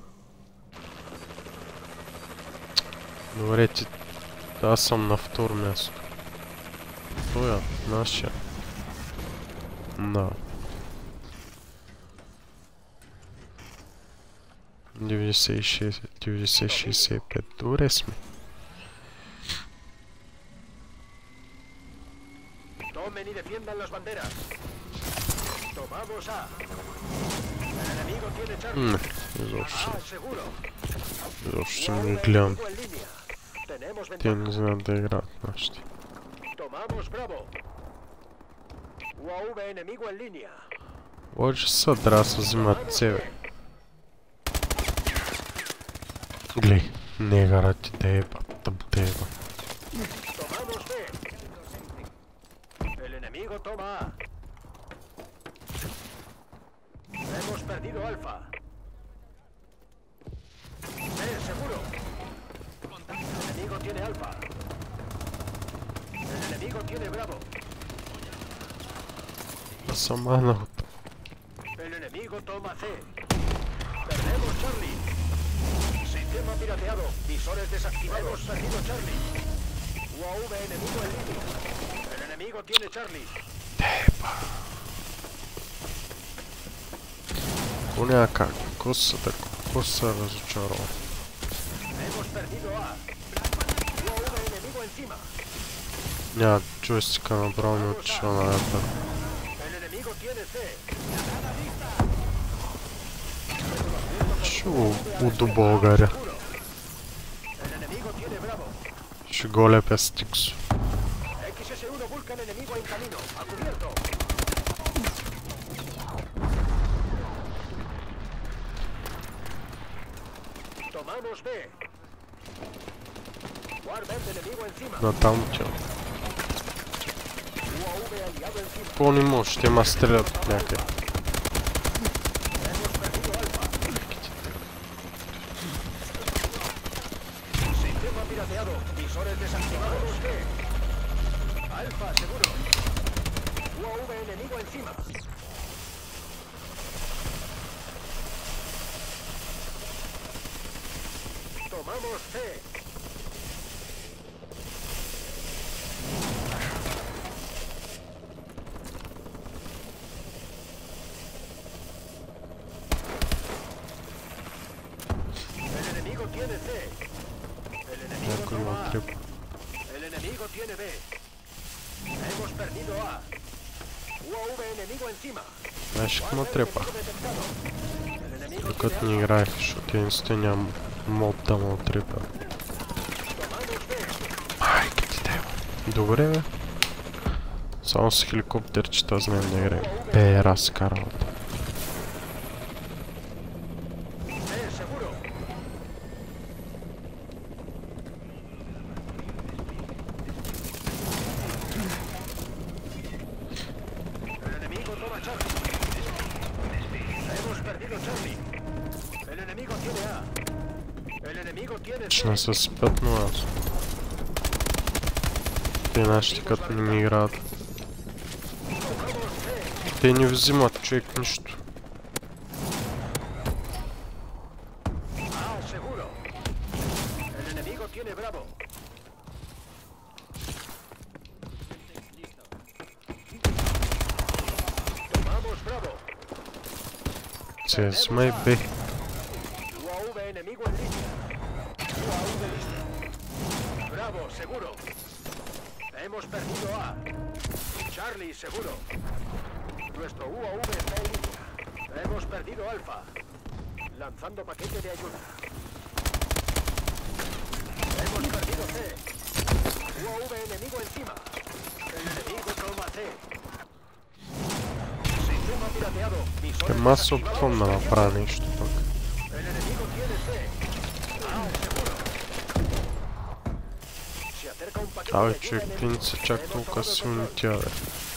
Добре, ти... Аз съм на второ място. Той е нашия. Да. 90-65. Добре сме. Tomen y defiendan las banderas. Tomamos A. El enemigo tiene Charlie. Не, изобщо. A seguro. Изобщо не ги гледам. Enemigo en línea. Tenemos Те ventaja. не знаят да играят нашите. Tomamos Bravo. UAV enemigo en línea. Обаче са, трябва да се взимат себе. Глей, не гарати деба, тъп деба. Tomamos B. El enemigo toma A. Hemos perdido Alfa. B seguro. El enemigo tiene Alfa. El enemigo tiene Bravo. Аз съм махнах от... El enemigo toma C. Perdemos Charlie. Sistema pirateado. Visores desactivados. Hemos perdido Charlie. UAV enemigo en línea. El enemigo tiene Charlie. Деба. Ко няма как? Ко се разочарова? Hemos perdido A. UAV enemigo encima. Няма джойстика направо ми отишъл на ята. El enemigo tiene C. Ще го удобългаря. Seguro. El enemigo tiene Bravo. Ще го лепя с тиксо. XS-1 Vulcan enemigo en camino. A cubierto. Tomamos B. Warbird enemigo encima. Натам отивам. UAV aliado encima. Какво не може? Ще ма стрелят от някъде. Hemos perdido Alfa. Sistema pirateado. Visores desactivados. B. Alfa seguro. UAV enemigo encima. Tomamos C. El enemigo tiene C. El enemigo Някой toma има A. трепа. El enemigo tiene B. Hemos perdido A. UAV enemigo encima. Знаеш какво ма трепа? Detectado. El enemigo Докато tiene не играех, защото единствено нямам мод да му трепа. Tomamos B. Майка ти дева. Добре бе. Само с хеликоптерчета знаем да играем. Бе, разкарват. B seguro. El enemigo toma Charlie. Hemos perdido Charlie. El enemigo tiene A. El enemigo tiene C. Ще се спят, но аз. Те нашите като не ми играят. Tomamos C. Те не взимат човек нищо. A seguro. El enemigo tiene Bravo. Tomamos Bravo. Це май бе. UAV enemigo en línea. UAV listo. Bravo, seguro. Hemos perdido A. Charlie, seguro. Nuestro UAV está en línea. Hemos perdido Alfa. Lanzando paquete de ayuda. Hemos perdido C. UAV enemigo encima. El enemigo toma C. Sistema pirateado. Visores Ема се desactivados. опитвам да направя нещо пък. El enemigo tiene C. Ah, seguro. Se acerca un paquete. Абе, човек, те не са чак толкова силни тя, бе.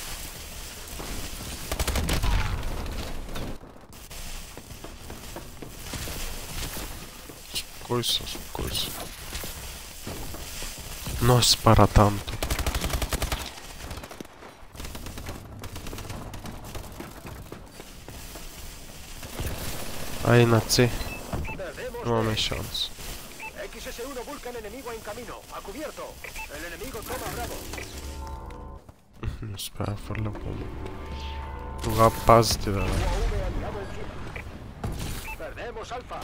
Спокой се, спокой се. No spara tanto. Ahí na C. No hay chance. XS-1 Vulcan enemigo en camino. A cubierto. El enemigo toma Bravo. Не успя да фърля bomba. Тогава пазите, бе. UAV aliado encima. Perdemos Alfa.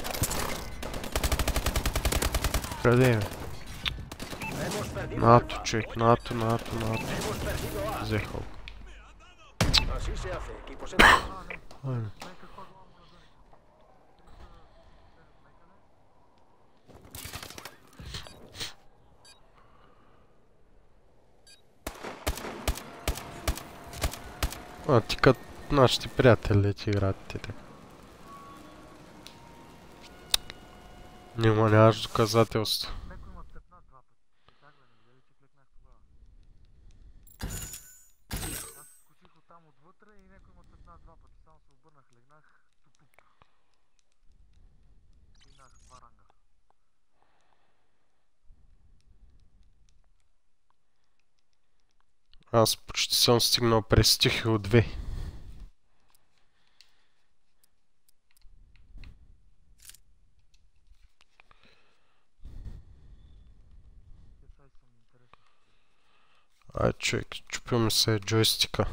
Къде е? Hemos perdido НАТО, Alfa. човек. НАТО. Hemos perdido A. Взеха го. Así se hace, equipo central. Айде. А, ти като нашите приятели ти играят ти така. Нямаш доказателство. Някой ма цепна два пъти. Как бе, не видели, че клекнах тогава? Аз скочих оттам отвътре и някой ма цепна два пъти. Само се обърнах, легнах, тупуп. Минах два ранга. Аз почти съм стигнал през Тихио 2. Сега съм интересен. Ай, човек, чупил ми се джойстика.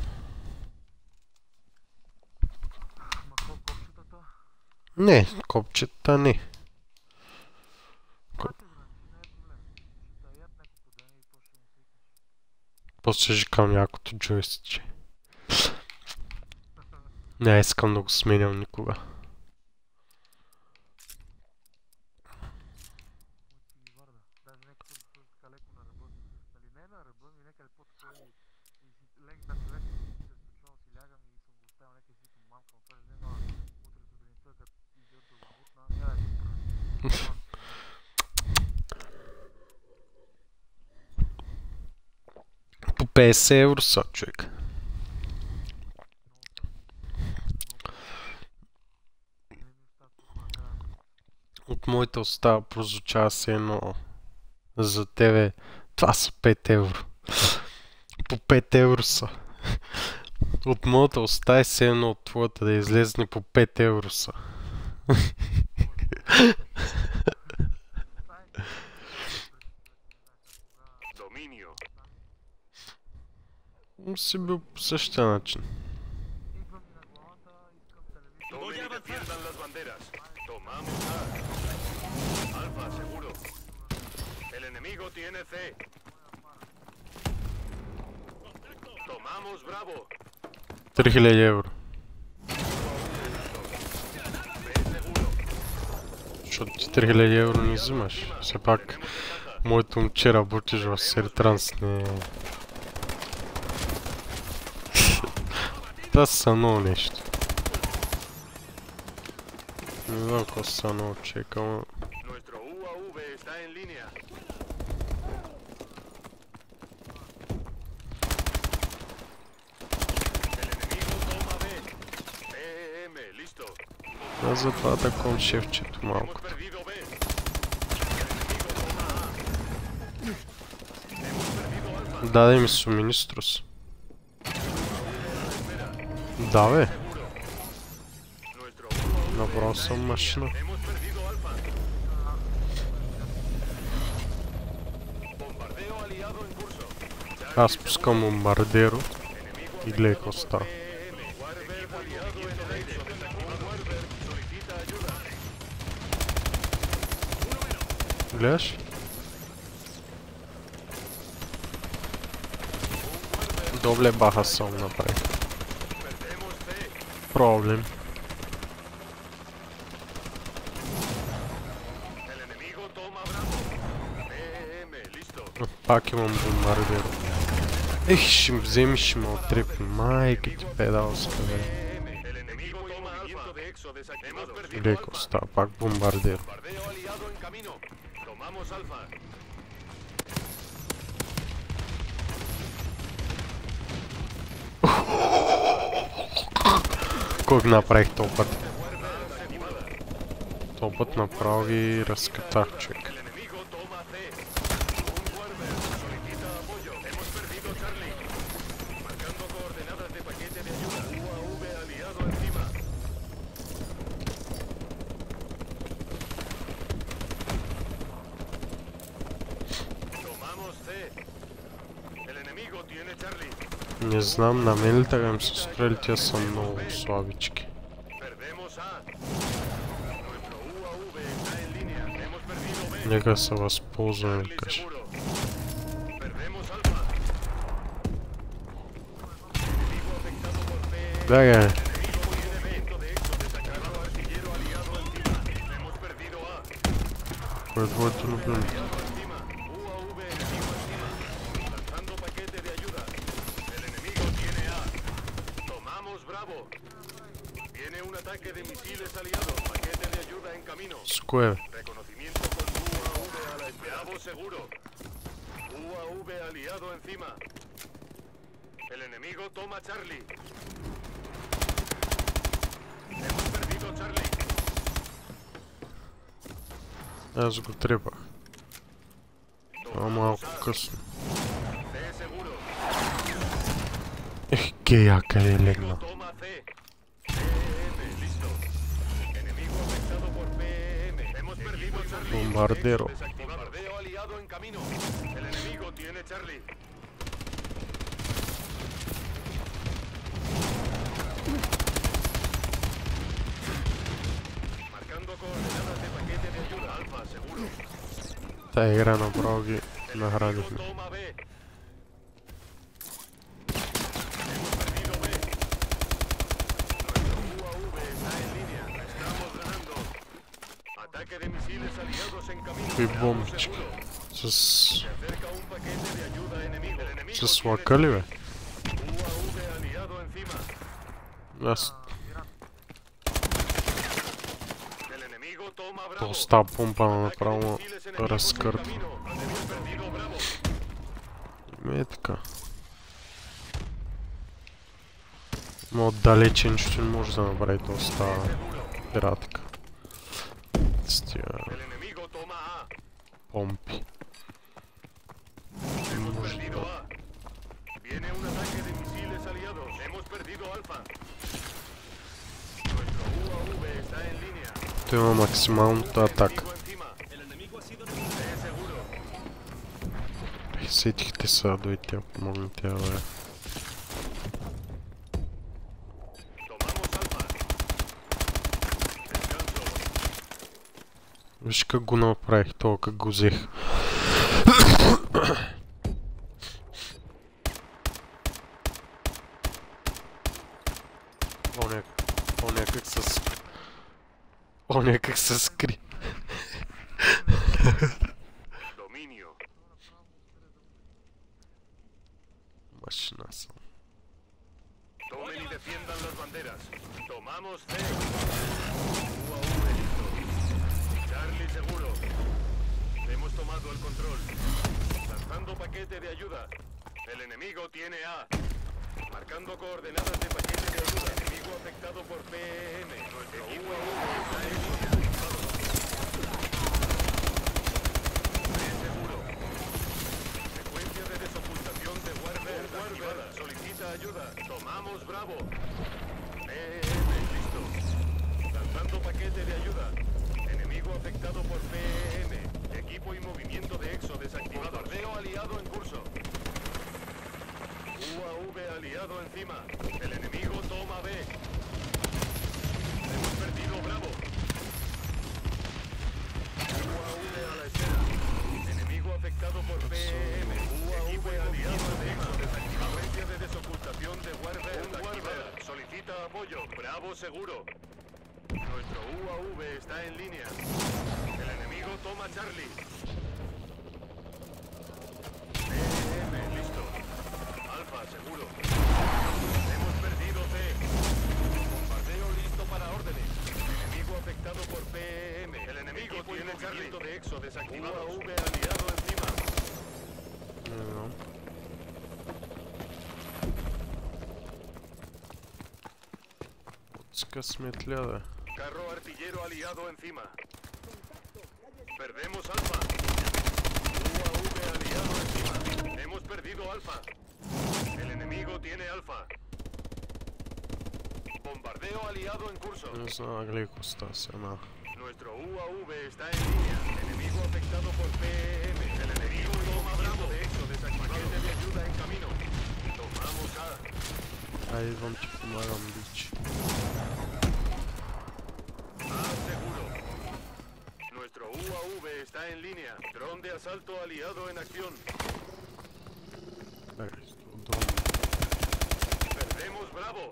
Ма какво копчетата? Не, копчета не. Пратя го, не е проблем. Ще таят няколко дена и после ще му свикнеш. После жикам някото джойстиче. Не искам да го сменям никога. От си варда. Даже някой път го сложи така леко на ръба. Нали не на ръба, ми някъде по-такова и си лег да се лег, се случвал си лягам и съм го оставил някъде си към мамка. Но това ще взема утре сутринта, като идиота го бутна. Я да си По 50 евро са, човек. От моята уста прозвучава се едно за тебе. Това са 5 евро. По 5 евро са. От моята уста е се едно от твоята да излезне по 5 евро са. Dominio. Си бил по същия начин. идвам и на главата, искам телевизор. Tomen y defiendan las banderas. Tomamos A. Alfa, seguro. El enemigo tiene C. Tomamos Bravo. 3000 евро. B seguro. Защото ти 3000 евро не взимаш. Все пак, моето момче работиш в Сертранс, не... Това са много нещо. Не знам какво са много човека, ама... Nuestro UAV está en línea. El enemigo toma B. BM, listo. Аз затова таком шефчето малко. Hemos perdido B. El enemigo toma A. Hemos perdido Alfa. Даде ми суминиструс. Да, бе. Seguro. Nuestro UAV Направо está съм en машина. línea. Hemos perdido Alfa. Bombardeo aliado en curso. Аз пускам бомбардеро Enemigo и гледай какво става. BM. Warber aliado en el aire. Warber solicita ayuda. Гледаш? Добле баха съм направи. Perdemos C. Проблем. El enemigo toma Bravo. BM, listo. Пак имам бомбардеро. Ех, ще ме вземи, ще ме отрепи. Майка ти педалска, бе. BM. El enemigo toma Alfa. De exo desactivado. Hemos perdido Гледай какво Alfa. става, пак бомбардеро. Bombardeo aliado en camino. Tomamos Alfa. Кой направих този път? Този път направо ги разкатах, човек. Не знам, на мен ли така ми се строили, те са много слабички. Нека се възползваме, викаш. Бягай! Кой е твоето любимо? С кое? Reconocimiento con UAV a la Bravo seguro. UAV aliado encima. El enemigo toma Charlie. Hemos perdido Charlie. Аз го трепах. Това малко късно. Ех, гея, къде легна? Bombardero. Bombardeo aliado en camino. El enemigo tiene Charlie. Marcando coordenadas de paquete de ayuda. Alfa, seguro. Тая игра направо ги нахранихме. Toma B. Hemos perdido B. Nuestro UAV está en línea. Estamos ganando. Ataque de misiles aliados en camino. Какви бомбички. Se acerca un paquete de ayuda enemigo. El enemigo С лака ли, бе? UAV aliado encima. Аз... El enemigo toma Bravo. Доста помпа направо разкърт. Hemos perdido Bravo. Е така. Но отдалече нищо не може да направи доста пиратка. С тия El enemigo toma A. помпи. Hemos perdido A. Viene un ataque de misiles aliados. Hemos perdido Alfa. Nuestro UAV está en línea. Той има максималната атака. Encima. El enemigo ha sido seguro. Сетихте се да дойте, помогнете, бе. Tomamos Alfa. Descanso. Виж как го направих, това как го взех. Оня как се скри. Dominio. Машина съм. Tomen y defiendan las banderas. Tomamos C. UAV listo. Charlie seguro. Hemos tomado el control. Lanzando paquete de ayuda. El enemigo tiene A. Marcando coordenadas de paquete de ayuda. Enemigo afectado por PM. Nuestro UAV está en línea. C seguro. Secuencia de desocultación de Warber activada. Solicita ayuda. Tomamos Bravo. PM listo. Lanzando paquete de ayuda. Enemigo afectado por PM. Equipo y movimiento de EXO desactivado. Bombardeo aliado en curso. UAV aliado encima. El enemigo toma B. Hemos perdido Bravo. UAV a la escena. Enemigo afectado por PM. UAV aliado encima. Secuencia de desocultación de Warber activada. Solicita apoyo. Bravo seguro. Nuestro UAV está en línea. El enemigo toma Charlie. PM listo. Alfa seguro. Hemos perdido C. Bombardeo listo para órdenes. Enemigo afectado por PM. El enemigo tiene Charlie de EXO desactivado. UAV aliado encima. С късметля, да. Carro artillero aliado encima. Perdemos Alfa. UAV aliado encima. Hemos perdido Alfa. El enemigo tiene Alfa. Bombardeo aliado en curso. Не знам, гледай какво става с една. Nuestro UAV está en línea. Enemigo afectado por PEM. El enemigo toma Bravo. De hecho, paquete de ayuda en camino. Tomamos A. Ай, идвам ти помагам, бич. A seguro. Nuestro UAV está en línea. Dron de asalto aliado en acción. Perdemos Bravo.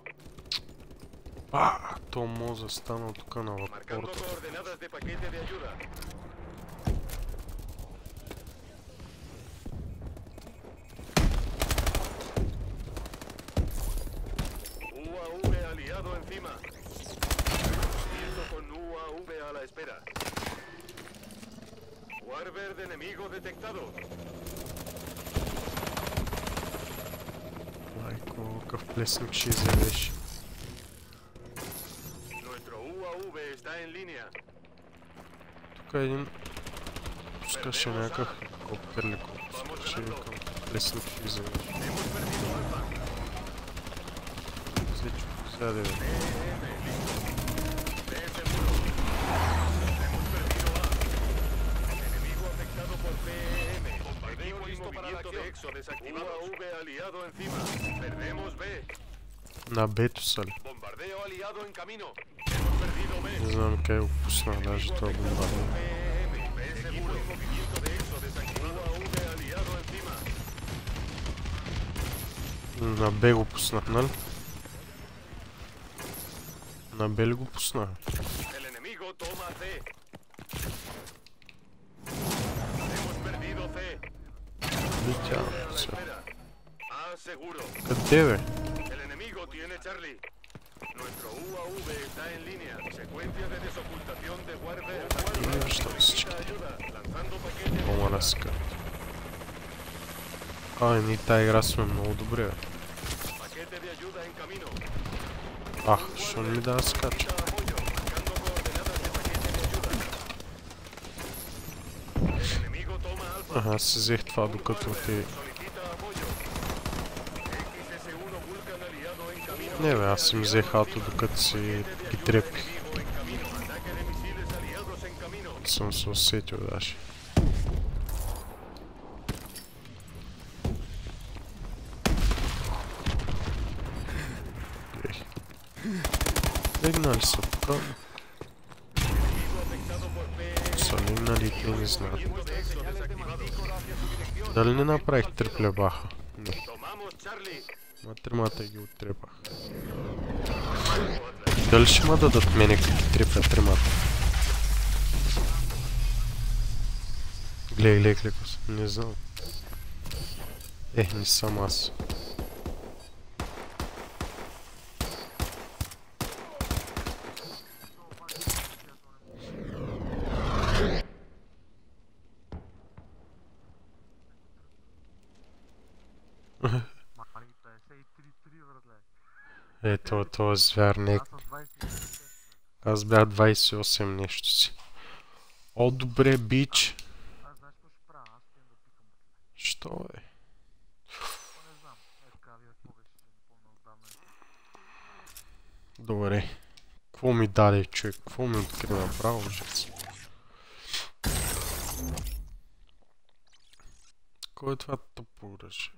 То моза стана тук на Marcando порта. coordenadas de paquete de ayuda. UAV aliado encima. Listo con UAV a la espera. Warbird enemigo detectado. Майко, какъв плесник ще изявеш. Nuestro UAV está en línea. Тук един пускаше някакъв копер ли пускаше към плесник ще изявеш. Hemos perdido Alfa. Всичко взяде, бе. B seguro. Hemos perdido A. Enemigo afectado por PM. Bombardeo listo para la acción. De EXO desactivado. UAV aliado encima. Perdemos B. На бето са ли? Bombardeo aliado en camino. Hemos perdido B. Не знам къде го пуснах даже това бомбардир. PM. B seguro. Movimiento de EXO desactivado. UAV aliado encima. На Б го пуснах, нали? На Б ли го пуснах? El enemigo toma C. Hemos perdido C. Летя. A la Все. espera. A seguro. Къде, бе? El enemigo tiene Charlie. Nuestro UAV está en línea. Secuencia de desocultación de Warbird. Solicita ayuda. Lanzando paquete de По-мана ayuda. ска. Ние тая игра сме много добре, бе. Paquete de ayuda en camino. Що не ми дава скача? Solicita apoyo. Marcando coordenadas de paquete de ayuda. El enemigo toma Alfa. Си взех това докато те... Solicita apoyo. XS-1 Vulcan aliado en camino. Не, бе, аз си взех ато докато си ги трепих. Enemigo en camino. Ataque de misiles aliados en camino. Съм се усетил даже. Легнали са тук. Са легнали, те не знаят. Дали не направих треплебаха? Не. Tomamos Charlie. Ма тримата ги оттрепах. Дали ще ма дадат мене като трепя тримата? Гледай, кликос. Не знам. Не съм аз. Мали 53 братле. Този звяр не... Аз съм 26. Аз бях 28 нещо си. О, добре, бич. Аз знаеш какво ще правя? Аз ще им да пикам. Що е? То не знам. Така, вие какво беше, че не помня отдавна. Добре. Какво ми даде, човек? Какво ми откри направо, жец? Кой е това тъпо оръжие?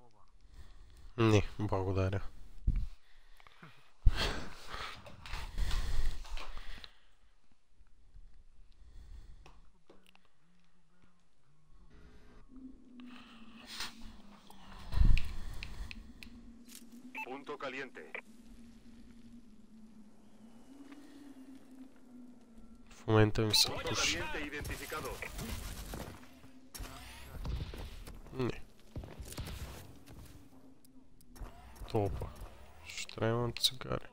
глоба. Не, благодаря. Punto caliente. В момента ми се Punto пуши. caliente identificado. Не. Топа. Ще трябва цигари.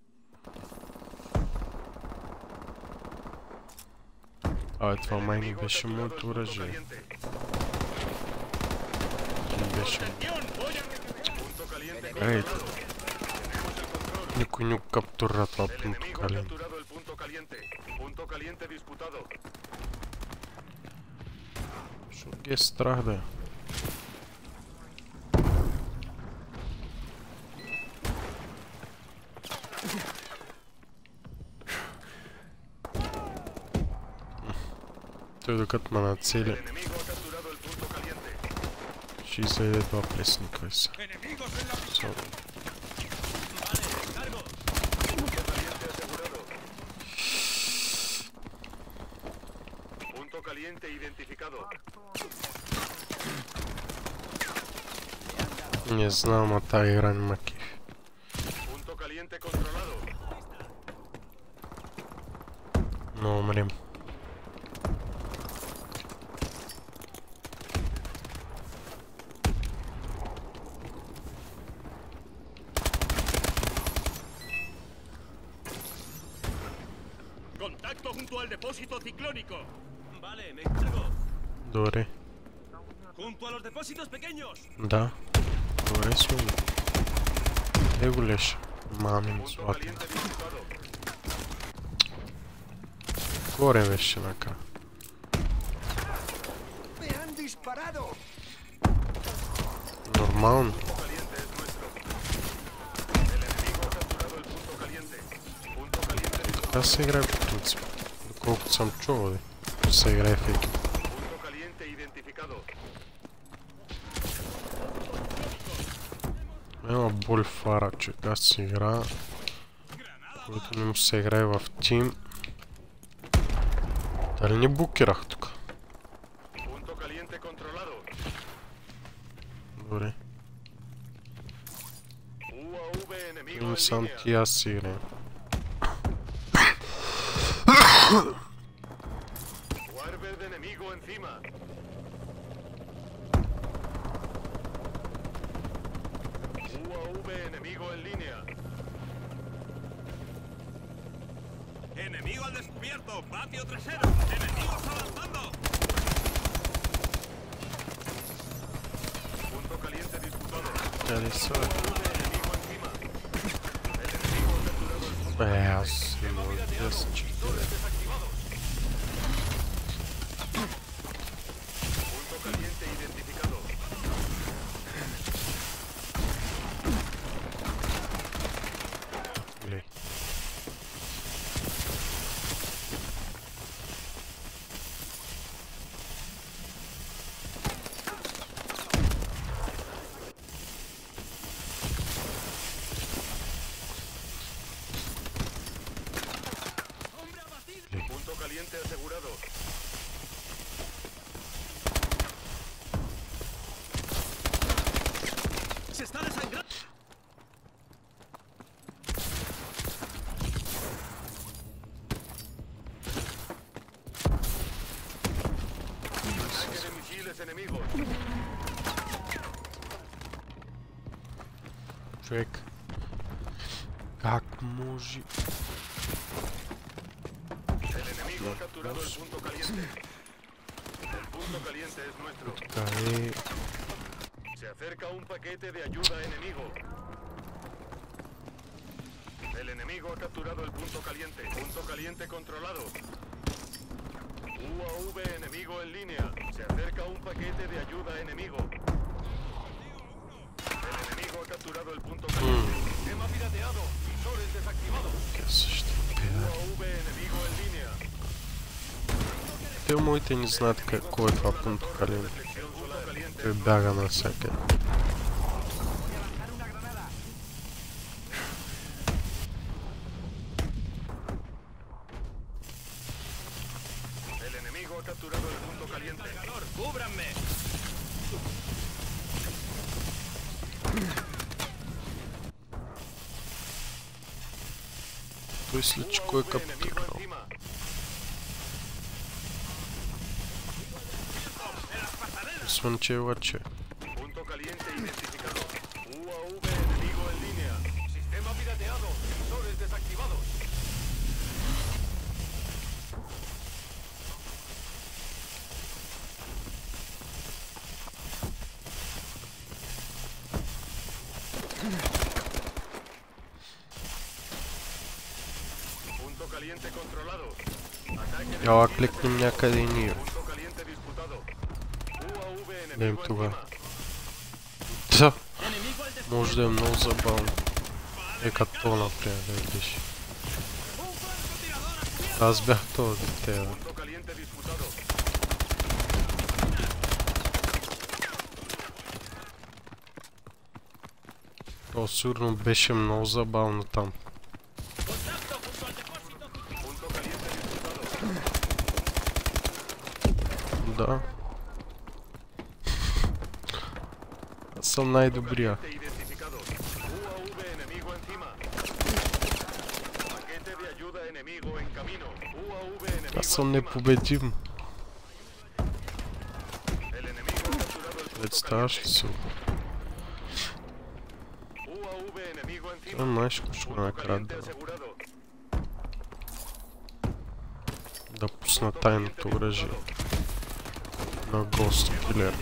Това май не беше моето оръжие. Не беше. Punto caliente Ей, controlado. Tenemos el control. никой не каптурира това El пункто enemigo ha кален. capturado el punto caliente. Punto caliente disputado. Шо ги е страх да е? Той докато ме El нацели, enemigo ha capturado el punto caliente. ще излезе два плесника и са. So, Punto caliente asegurado. Punto caliente identificado. не знам, а тая игра не ма кефи. Punto caliente controlado. Но умрем. Contacto junto al depósito ciclónico. Vale, me encargo. Добре. Junto a los depósitos pequeños. Да. Добре сме. Е го леш. Мамин Punto злато. caliente disputado. Горе беше накрая. ¡Me han disparado! Нормално. Punto caliente es nuestro. El enemigo ha capturado el punto caliente. Punto caliente disputado. Така се играе по принцип. Доколкото съм чувал, де. Че се играе в екип. Punto caliente identificado. Ема боли фара, че аз се игра, който не му се играе в тим. Дали не блокирах тук? Punto caliente controlado. Добре. UAV enemigo Не en сам línea. ти аз си играем. Warbird enemigo encima. UAV enemigo en línea. Enemigo al descubierto. Patio trasero. Enemigos avanzando. Punto caliente disputado. Къде са? UAV enemigo encima. El enemigo ha capturado el punto. Аз не мога да се чекам. Torres desactivados. Punto caliente identificado. Глей. Punto caliente asegurado. Se está desangrando. Ataque de misiles enemigos. Човек. Как може? El enemigo ha capturado el punto caliente. El punto caliente es nuestro. Така е. Se acerca un paquete de ayuda enemigo. El enemigo ha capturado el punto caliente. Punto caliente controlado. UAV enemigo en línea. Se acerca un paquete de ayuda enemigo. El enemigo ha capturado el punto caliente. Tema pirateado. Visores desactivados. Къде ще педа? UAV enemigo en línea. Те моите не знаят кой е това пункто кален. Reflexión solar caliente. Той бяга навсякъде. ha capturado el punto caliente. ¡Cúbranme! Той след че кой е UAV enemigo капитал. encima. Освен че е лъче. Punto caliente identificado. UAV enemigo en línea. Sistema pirateado. Sensores desactivados. Punto caliente controlado. Ataque de Ела misiles кликнем някъде и ние. Punto caliente disputado. UAV Да им enemigo тогава. encima. Та! Може да е много забавно. Е като то, например, да видиш. Аз бях този дете, бе. Punto caliente disputado. То сигурно беше много забавно там. Punto caliente disputado. Да. Аз съм най-добрия. Identificado. UAV enemigo encima. Paquete de ayuda enemigo en camino. UAV enemigo Аз съм encima. непобедим. El enemigo ha capturado el punto Представяш ли caliente. се? UAV enemigo Това encima. знаеш какво ще го Punto накрадат caliente asegurado. да пусна тайното оръжие на Ghost Killer.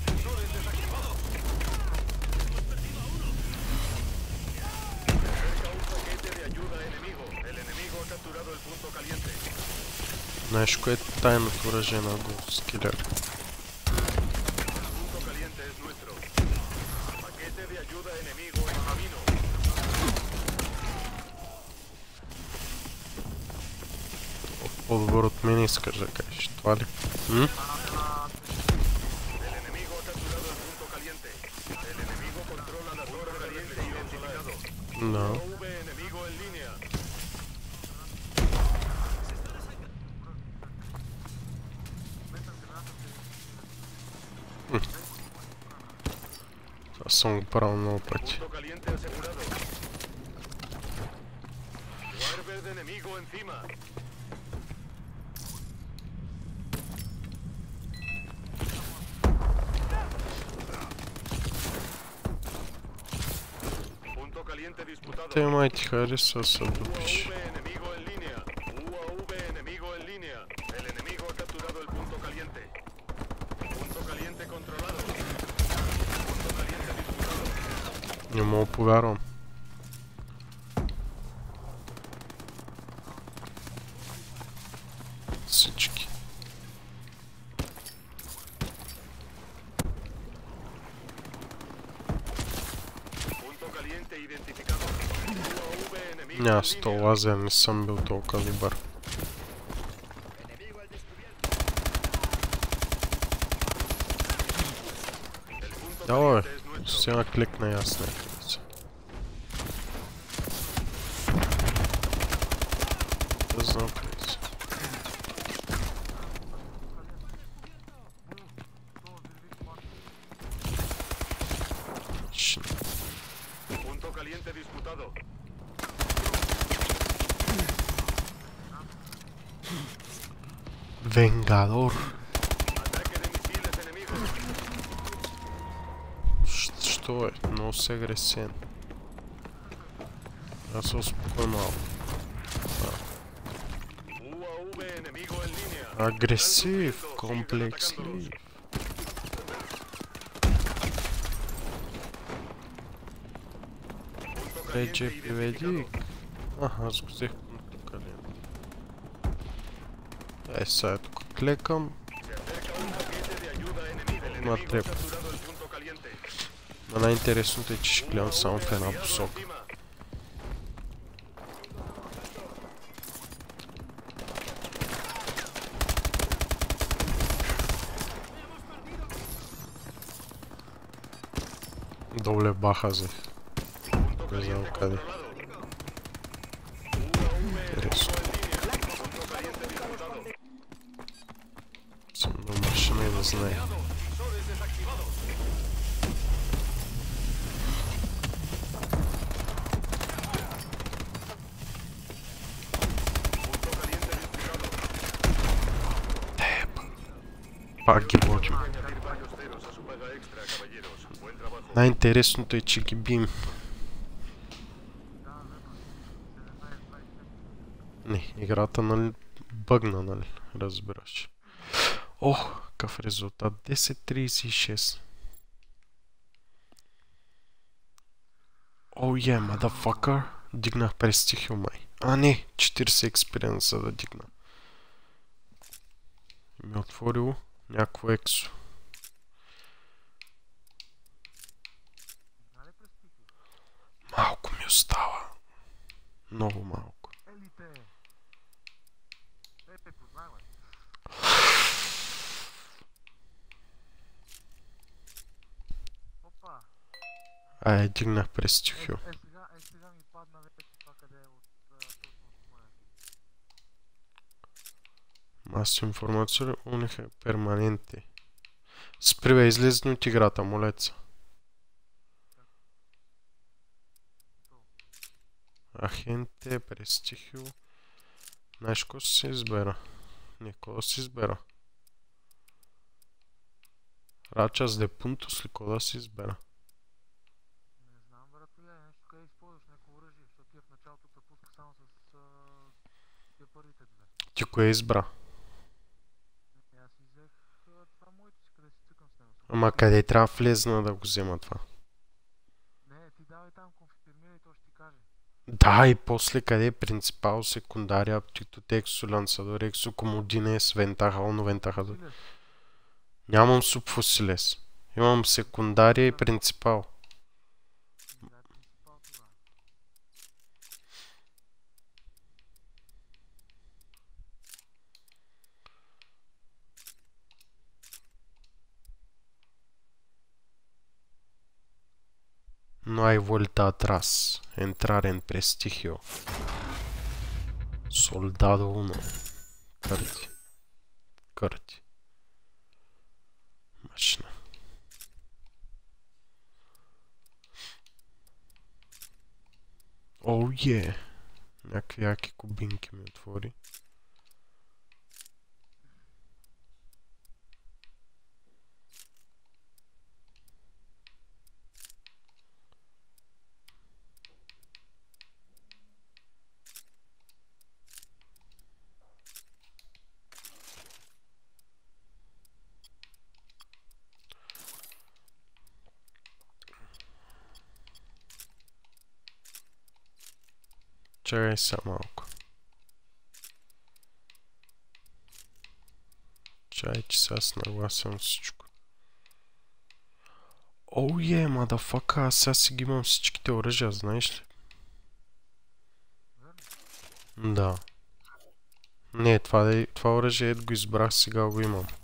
Cerca un paquete de ayuda enemigo. El enemigo ha capturado el punto caliente. Знаеш кое е тайното оръжие на Ghost Killer? El punto caliente es nuestro. Paquete de ayuda enemigo en camino. По-добър от мен искаш да кажеш, това ли? М? El enemigo ha capturado el punto caliente. El enemigo controla la torre caliente identificado. Да. UAV enemigo en línea. Това съм го правил много пъти. Punto caliente asegurado. Warbird enemigo encima. Punto caliente disputado. Те май ти хареса са добиш. UAV enemigo en línea. UAV enemigo en línea. El enemigo ha capturado el punto caliente. Punto caliente controlado. Punto caliente disputado. Не мога повярвам. Всички. Punto caliente identificado. UAV enemigo Няма en с то línea. лазер, не съм бил толкова добър. El punto Давай, caliente es nuestro. сега кликна и аз някъде. Да знам къде си. Ще- Punto caliente disputado. Vengador. Ataque de misiles enemigos. Що е? Много си агресивен. Аз се успокой малко. UAV enemigo en línea. Агресив, комплекслив. Punto caliente Рече identificado. приведи. Аз го взех тук къде. Сега тук кликам. Se acerca un paquete de ayuda enemigo. El No enemigo ha atrep. capturado el punto caliente. Но най-интересното е, че ще гледам само в една Aliado посока. encima. Доле баха взех. Punto Не знам caliente къде. controlado. UAV Интересно. enemigo en línea. Punto caliente disputado. знае. Пак ги блоким. Най-интересното е, че ги бим. Не, играта нали бъгна, нали? Разбираш. Ох, какъв резултат. 10:36. О, е, motherfucker. Дигнах престихил май. А, не, 40 експириенса да дигна. Ми е отворило някакво ексо. Малко ми остава. Много малко. Ай, дигнах престихил. Сега ми падна вече това къде е от точно от моя. Маса информация, уних е перманенти. Спри бе, излезни от играта, молеца. Агенте, престихил. Знаеш какво се избера? Не, какво се избера? Рачас де пунтус ли, какво да се избера? Не знам, братове, нещо къде използваш някакво оръжие, защото тия в началото се пуска само с тия първите две. Ти кое избра? Аз си взех това моето си, къде си цъкам с него. Ама къде трябва влезна да го взема това? Не, ти давай там, конфирмирай и то ще ти каже. Да, и после къде е принципал, секундария, аптитотексо, лансадор, ексо, комодинес, вентаха, оно вентаха. Нямам субфусилес. Имам секундария и принципал. Да, принципал това. No hay vuelta atrás. Entrar en prestigio. Soldado 1. Cărți. Cărți. Mașină. Oh yeah. Някакви яки кубинки ми отвори. Чакай са малко. Чай, че сега аз нагласям всичко. Оу е, мадафака, аз сега си ги имам всичките оръжия, знаеш ли? Да. Не, това оръжие го избрах, сега го имам.